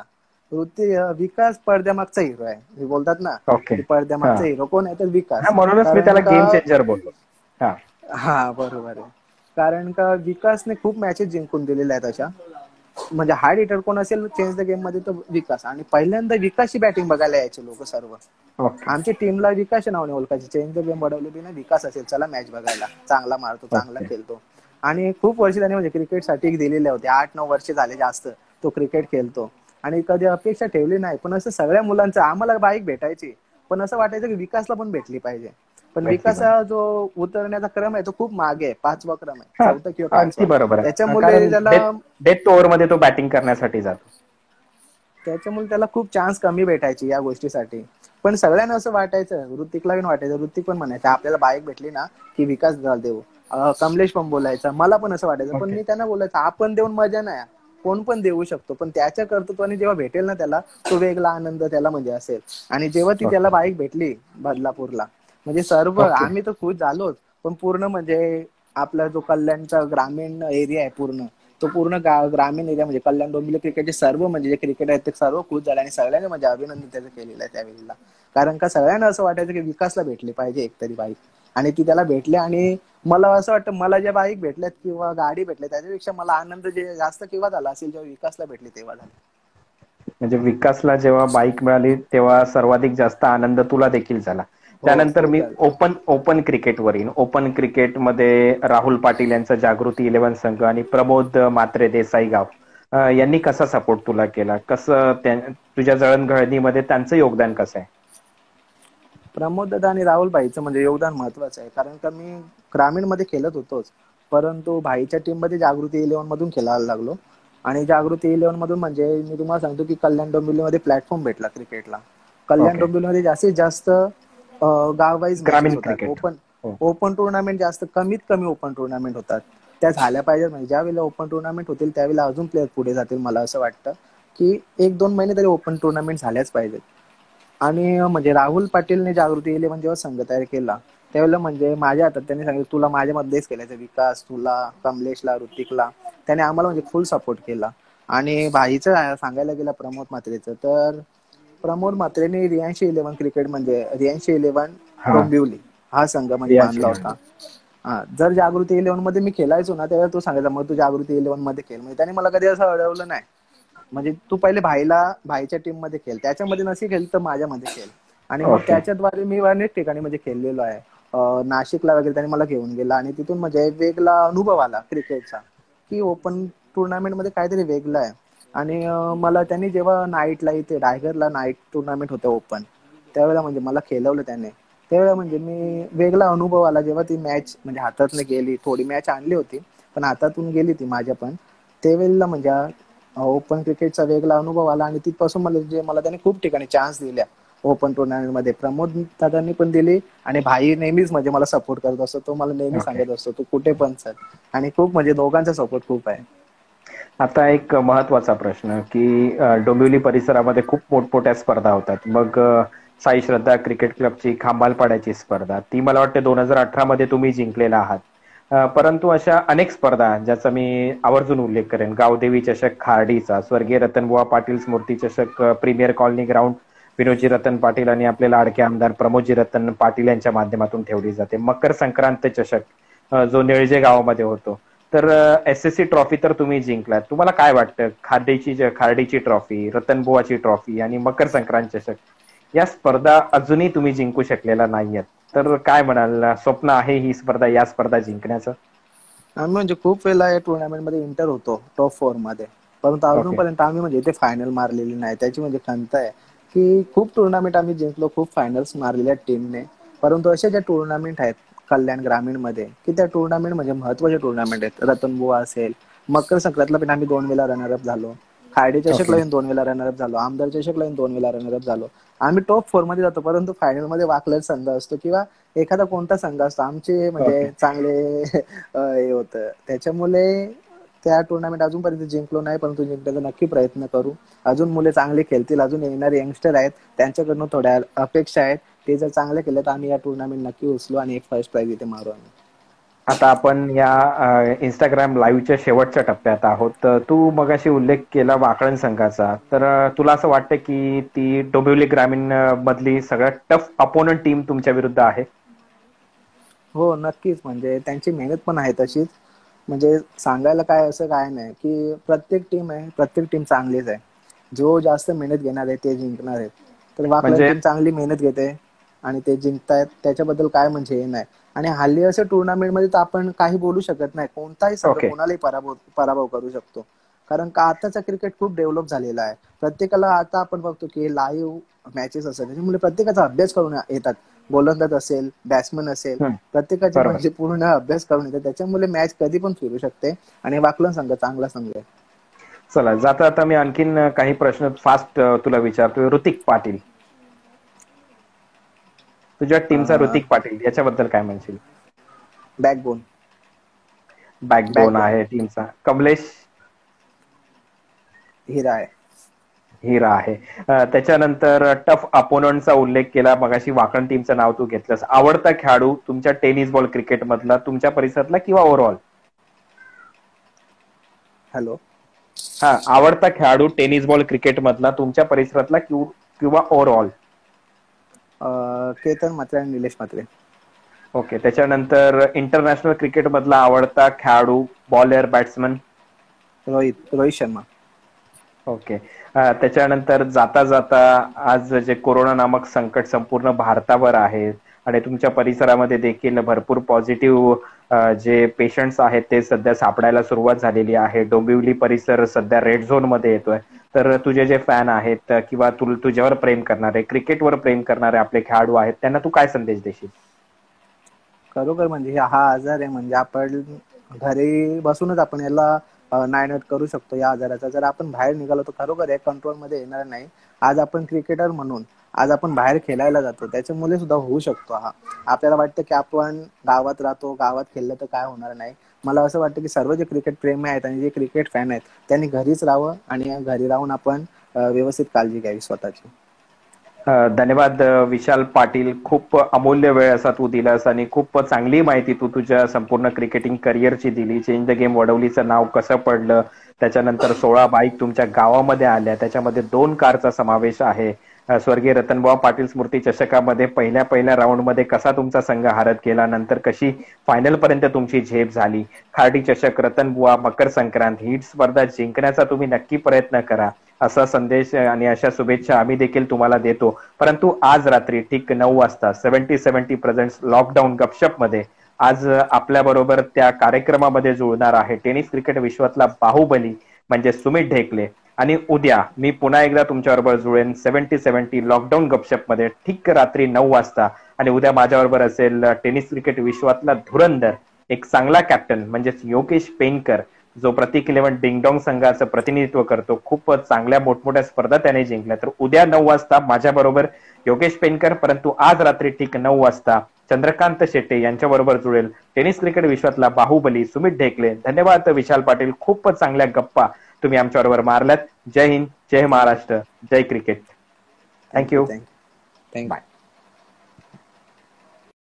B: ऋतिक विकास पडद्यामागचा हिरो आहे. हे बोलतात ना
A: ओके.
B: की
A: हा
B: पडद्यामागचा हिरो कोण आहे तर
A: हा
B: विकास.
A: म्हणूनच मी
B: कारण
A: त्याला
B: का
A: गेम चेंजर बोललो. हा
B: हा बरोबर आहे. कारण का विकासने खूप मॅचेस जिंकून दिलेल्या आहेत अशा. म्हणजे हार्ड हिटर कोण असेल चेंज द गेम मध्ये तर विकास. आणि पहिल्यांदा विकासची बॅटिंग बघायला यायचे लोक सर्व.
A: ओके
B: आमच्या टीमला विकास नावाने ओळखायचे. चेंज द गेम बडवली ना विकास असेल चला मॅच बघायला, चांगला मारतो चांगला
A: ओके
B: खेळतो. आणि खूप वर्ष त्याने म्हणजे क्रिकेटसाठी दिलेले होते. आठ नऊ वर्ष झाले जास्त तो क्रिकेट खेळतो. आणि कधी अपेक्षा ठेवली नाही. पण असं सगळ्या मुलांचं आम्हाला बाईक भेटायची, पण असं वाटायचं की विकासला पण भेटली पाहिजे. पण
A: भेटली पाहिजे.
B: विकासा जो उतरण्याचा क्रम आहे तो खूप मागे आहे. पाचवा क्रम आहे,
A: हा
B: चौथा किंवा
A: अगदी
B: पाचवा.
A: बरोबर आहे.
B: त्याच्यामुळे
A: कारण
B: त्याला
A: डेथ डेथ ओव्हर मध्ये तो बॅटिंग करण्यासाठी जातो.
B: त्याच्यामुळे त्याला खूप चान्स कमी भेटायची या गोष्टीसाठी. पण सगळ्यांना असं वाटायचं, ऋतिकला पण वाटायचं, ऋतिक पण म्हणायचं आपल्याला बाईक भेटली ना की विकास देऊ. कमलेश पण बोलायचा, मला पण असं वाटायचं. पण
A: ओके
B: मी त्यांना बोलायचं आपण देऊन मजा नाही, कोण पण देऊ शकतो. पण त्याच्या कर्तृत्वाने जेव्हा भेटेल ना त्याला तो वेगळा आनंद त्याला म्हणजे असेल. आणि जेव्हा ती त्याला
A: ओके
B: बाईक भेटली बदलापूरला, म्हणजे सर्व
A: ओके
B: आम्ही तर खुश झालोच. पण पूर्ण म्हणजे आपला जो कल्याणचा ग्रामीण एरिया आहे पूर्ण, तो पूर्ण ग्रामीण एरिया म्हणजे कल्याण डोंबिवली क्रिकेटचे सर्व म्हणजे जे क्रिकेट आहेत ते सर्व खुश झाले. आणि सगळ्यांनी म्हणजे अभिनंदन त्याचं केलेलं आहे त्यावेळेला. कारण का सगळ्यांना असं वाटायचं की विकासला भेटली पाहिजे एकतरी बाईक. आणि ती त्याला भेटली. आणि मला असं वाटतं मला ज्या बाईक भेटल्यात किंवा गाडी भेटली त्याच्यापेक्षा मला आनंद जे जास्त केव्हा झाला असेल जेव्हा विकासला भेटली तेव्हा झाला.
A: म्हणजे विकासला जेव्हा बाईक मिळाली तेव्हा सर्वाधिक जास्त आनंद तुला देखील झाला.
B: हो
A: त्यानंतर
B: खूप
A: मी
B: झालं.
A: ओपन ओपन क्रिकेटवर येईन. ओपन क्रिकेटमध्ये राहुल पाटील यांचा जागृती इलेव्हन संघ आणि प्रमोद म्हात्रे देसाई गाव यांनी कसा सपोर्ट तुला केला? कसं तुझ्या जळणघळणीमध्ये त्यांचं योगदान कसं आहे?
B: प्रमोद दादा आणि राहुल भाईचं म्हणजे योगदान महत्वाचं आहे. कारण का मी ग्रामीण मध्ये खेळत होतोच, परंतु भाईच्या टीम मध्ये जागृती इलेव्हन मधून खेळायला लागलो. आणि जागृती इलेव्हन मधून म्हणजे मी तुम्हाला सांगतो की कल्याण डोंबिवलीमध्ये प्लॅटफॉर्म भेटला क्रिकेटला. कल्याण
A: ओके.
B: डोंबिवलीमध्ये जास्तीत जास्त गाव वाईज मॅचेस
A: ग्रामीण
B: होतात.
A: क्रिकेट.
B: ओपन
A: हो.
B: ओपन टुर्नामेंट जास्त कमीत कमी ओपन टुर्नामेंट होतात. त्या झाल्या पाहिजे. म्हणजे ज्यावेळेला ओपन टुर्नामेंट होतील त्यावेळेला अजून प्लेयर पुढे जातील. मला असं वाटतं की एक दोन महिने तरी ओपन टुर्नामेंट झाल्याच पाहिजेत. आणि म्हणजे राहुल पाटीलने जागृती इलेव्हन जेव्हा संघ तयार केला त्यावेळेला म्हणजे माझ्या हातात त्यांनी सांगितलं तुला माझ्यामध्येच केलायचं, विकास तुला, कमलेशला, ऋतिकला. त्याने आम्हाला म्हणजे फुल सपोर्ट केला. आणि भाईचं सांगायला गेलं प्रमोद म्हात्रेचं तर प्रमोद म्हात्रेने रियांशी इलेव्हन क्रिकेट म्हणजे रियांशी इलेव्हन
A: हा
B: डोंबिवली हा संघ म्हणजे
A: रियांशी
B: बांधला होता. हा जर जागृती इलेव्हन मध्ये मी खेळायचो ना त्यावेळेला तो सांगायचा मग तू जागृती इलेव्हन मध्ये खेळ. म्हणजे त्याने मला कधी असं अडवलं नाही. म्हणजे तू पहिले भाईला भाईच्या टीम मध्ये खेळ, त्याच्यामध्ये नसे खेळ तर माझ्यामध्ये खेळ. आणि मग
A: ओके
B: त्याच्याद्वारे मी अनेक ठिकाणी म्हणजे खेळलेलो आहे. नाशिकला वगैरे त्याने मला घेऊन गेला. आणि तिथून म्हणजे वेगळा अनुभव आला क्रिकेटचा की ओपन टुर्नामेंट मध्ये काहीतरी वेगळं आहे. आणि मला त्यांनी जेव्हा नाईटला इथे रायगडला नाईट टुर्नामेंट होतं ओपन त्यावेळेला म्हणजे मला खेळवलं त्याने. त्यावेळेला म्हणजे मी वेगळा अनुभव आला जेव्हा ती मॅच म्हणजे हातातनं गेली. थोडी मॅच आणली होती पण हातातून गेली ती माझ्या पण. त्यावेळेला म्हणजे ओपन क्रिकेटचा वेगळा अनुभव आला. आणि तिथपासून मला जे मला त्याने खूप ठिकाणी चान्स दिल्या ओपन टुर्नामेंट मध्ये. प्रमोद दादांनी पण दिली आणि भाई नेहमीच म्हणजे मला सपोर्ट करत असतो. तो मला नेहमी
A: ओके.
B: सांगत असतो तू कुठे पण चल. आणि खूप म्हणजे दोघांचा सपोर्ट खूप आहे.
A: आता एक महत्वाचा प्रश्न की डोंबिवली परिसरामध्ये खूप मोठमोठ्या स्पर्धा होतात. मग साई श्रद्धा क्रिकेट क्लबची खांबालपाड्याची स्पर्धा ती मला वाटतं दोन हजार अठरा मध्ये तुम्ही जिंकलेला आहात. परंतु अशा अनेक स्पर्धा ज्याचा मी आवर्जून उल्लेख करेन. गावदेवी चषक खार्डीचा, स्वर्गीय रतनबुवा पाटील स्मृती चषक प्रीमियर कॉलनी ग्राउंड विनोदजी रतन पाटील आणि आपले लाडके आमदार प्रमोदजी रतन पाटील यांच्या माध्यमातून ठेवली जाते. मकर संक्रांत चषक जो निळजे गावामध्ये होतो. तर एस एस सी ट्रॉफी तर तुम्ही जिंकलात. तुम्हाला काय वाटतं खार्डीची खार्डीची ट्रॉफी, रतनबुवाची ट्रॉफी आणि मकर संक्रांत चषक या स्पर्धा अजूनही तुम्ही जिंकू शकलेला नाहीयेत. तर काय म्हणाल, स्वप्न आहे ही स्पर्धा या स्पर्धा जिंकण्याचं?
B: आम्ही म्हणजे खूप वेळा या टुर्नामेंट मध्ये इंटर होतो टॉप फोर मध्ये, परंतु
A: ओके
B: अजूनपर्यंत आम्ही म्हणजे इथे फायनल मारलेली नाही. त्याची म्हणजे खंत आहे की खूप टुर्नामेंट आम्ही जिंकलो, खूप फायनल्स मारलेल्या टीमने. परंतु अशा ज्या टुर्नामेंट आहेत कल्याण ग्रामीण मध्ये की त्या टुर्नामेंट म्हणजे महत्वाचे टुर्नामेंट आहेत. रतनबुवा असेल, मकर संक्रांतला पण आम्ही दोन वेळा रनरअप झालो. खार्डी
A: ओके
B: चषकला दोन वेळा रनरअप झालो. आमदार चषकला दोन वेळा रनरअप झालो. आम्ही टॉप फोर मध्ये जातो परंतु फायनल मध्ये वाकलेला संघ असतो किंवा एखादा कोणता संघ असतो आमचे
A: ओके
B: म्हणजे चांगले हे होतं. त्याच्यामुळे त्या टुर्नामेंट अजूनपर्यंत जिंकलो नाही, परंतु जिंकण्याचा नक्की प्रयत्न करू. अजून मुले चांगले खेळतील, अजून येणारे यंगस्टर आहेत त्यांच्याकडनं थोड्या अपेक्षा आहेत. ते जर चांगले केले तर आम्ही या टुर्नामेंट नक्की उचलू आणि एक फर्स्ट प्राइज इथे मारू आम्ही.
A: आता आपण या इंस्टाग्राम लाईव्हच्या शेवटच्या टप्प्यात आहोत. तर तू मगाशी उल्लेख केला वाकळण संघाचा, तर अ, तुला असं वाटतं की ती डोंबिवली ग्रामीण अ, मधली सगळ्यात टफ अपोनंट टीम तुमच्या विरुद्ध आहे?
B: हो, नक्कीच. म्हणजे त्यांची मेहनत पण आहे तशीच. म्हणजे सांगायला काय असं काय नाही, की प्रत्येक टीम आहे, प्रत्येक टीम चांगलीच आहे. जो जास्त मेहनत घेणार आहे ते जिंकणार आहेत. तर वाकलन
A: म्हणजे
B: टीम चांगली मेहनत घेते आणि ते जिंकतायत त्याच्याबद्दल काय म्हणजे हे नाही. आणि हल्ली असं टुर्नामेंटमध्ये तर आपण काही बोलू शकत नाही. कोणताही संघ
A: ओके.
B: कोणालाही पराभव पराभव करू शकतो. कारण का आताचा क्रिकेट खूप डेव्हलप झालेला आहे. प्रत्येकाला आता आपण बघतो की लाईव्ह मॅचेस असतात. त्याच्यामुळे प्रत्येकाचा अभ्यास करून येतात. गोलंदाज असेल, बॅट्समन असेल,
A: हं,
B: प्रत्येकाचे
A: बरोबर.
B: म्हणजे पूर्ण अभ्यास करून येतात. त्याच्यामुळे मॅच कधी पण फिरू शकते आणि वाकलन संघ चांगला संघ आहे.
A: चला, जाता आता मी आणखीन अ, काही प्रश्न फास्ट तुला विचारतोय. ऋतिक पाटील, तुझ्या टीमचा ऋतिक पाटील याच्याबद्दल काय म्हणशील?
B: बॅकबोन
A: बॅकबोन
B: बॅकबोन
A: आहे टीमचा. कमलेश
B: हिरा आहे.
A: हिरा आहे. अ, त्याच्यानंतर टफ अपोनंटचा उल्लेख केला मगाशी, वाकण टीमचं नाव तू घेतलंस. आवडता खेळाडू तुमच्या टेनिस बॉल क्रिकेट मधला, तुमच्या परिसरातला किंवा ओव्हरऑल?
B: हॅलो.
A: हा, आवडता खेळाडू टेनिस बॉल क्रिकेट मधला तुमच्या परिसरातला किंवा किंवा ओव्हरऑल?
B: केतन म्हात्रे आणि निलेश म्हात्रे.
A: ओके. त्याच्यानंतर इंटरनॅशनल क्रिकेट मधला आवडता खेळाडू, bowler, batsman?
B: Rohit Rohit Sharma.
A: Okay. अ, त्याच्यानंतर जाता जाता, आज जे कोरोना नामक संकट संपूर्ण भारतावर आहे आणि तुमच्या परिसरामध्ये देखील भरपूर पॉझिटिव्ह जे पेशंट्स आहेत ते सध्या सापडायला सुरुवात झालेली आहे. डोंबिवली परिसर सध्या रेड झोन मध्ये येतोय. तर तुझे जे फॅन आहेत किंवा तु तुझ्यावर प्रेम करणारे, क्रिकेटवर प्रेम करणारे आपले खेळाडू आहेत, त्यांना तू काय संदेश देशील?
B: खरोखर म्हणजे हा आजार आहे, म्हणजे आपण घरी बसूनच आपण याला नायनाट करू शकतो या आजाराचा. जर आपण बाहेर निघालो तर खरोखर एक कंट्रोल मध्ये येणार नाही. आज आपण क्रिकेटर म्हणून आज आपण बाहेर खेळायला जातो, त्याच्यामुळे सुद्धा होऊ शकतो हा. आपल्याला वाटतं की आपण गावात राहतो, गावात खेळलं तर काय होणार नाही. मला असं वाटतं की सर्व जे क्रिकेट प्रेमी आहेत आणि जे क्रिकेट फॅन आहेत त्यांनी घरीच राहावं आणि घरी राहून आपण व्यवस्थित काळजी घ्यावी स्वतःची.
A: अ, धन्यवाद अ, विशाल पाटील. खूप अमूल्य वेळ असा तू दिलास आणि खूप चांगली माहिती तू तुझ्या संपूर्ण क्रिकेटिंग करिअरची दिली. चेंज द गेम वडवलीचं नाव कसं पडलं, त्याच्यानंतर सोळा बाईक तुमच्या गावामध्ये आल्या, त्याच्यामध्ये दोन कारचा समावेश आहे. अ, स्वर्गीय रतनबुवा पाटील स्मृती चषकामध्ये पहिल्या पहिल्या राऊंडमध्ये कसा तुमचा संघ हारत गेला, नंतर कशी फायनल पर्यंत तुमची झेप झाली. खार्डी चषक, रतनबुवा, मकर संक्रांत ही स्पर्धा जिंकण्याचा तुम्ही नक्की प्रयत्न करा, असा संदेश आणि अशा शुभेच्छा आम्ही देखील तुम्हाला देतो. परंतु आज रात्री ठीक नऊ वाजता seventy seventy presents lockdown Gapshap मध्ये आज आपल्या बरोबर त्या कार्यक्रमामध्ये जुळणार आहे टेनिस क्रिकेट विश्वातला बाहुबली म्हणजे सुमित ढेकले. आणि उद्या मी पुन्हा एकदा तुमच्याबरोबर जुळेन सेव्हन्टी सेव्हन्टी लॉकडाऊन गपशप मध्ये ठीक रात्री नऊ वाजता. आणि उद्या माझ्याबरोबर असेल टेनिस क्रिकेट विश्वातला धुरंधर, एक चांगला कॅप्टन म्हणजेच योगेश पेंकर, जो प्रतीक इलेव्हन डिंगडॉंग संघाचं प्रतिनिधित्व करतो. खूप चांगल्या मोठमोठ्या स्पर्धा त्याने जिंकल्या. तर उद्या नऊ वाजता माझ्या बरोबर योगेश पेनकर, परंतु आज रात्री ठीक नऊ वाजता चंद्रकांत शेट्टे यांच्या बरोबर जुळेल टेनिस क्रिकेट विश्वातला बाहुबली सुमित ढेकले. धन्यवाद विशाल पाटील, खूप चांगल्या गप्पा तुम्ही आमच्या बरोबर मारल्यात. जय हिंद, जय महाराष्ट्र, जय cricket.
B: Thank you
A: thank you.
B: Thank you thank you.
A: Bye.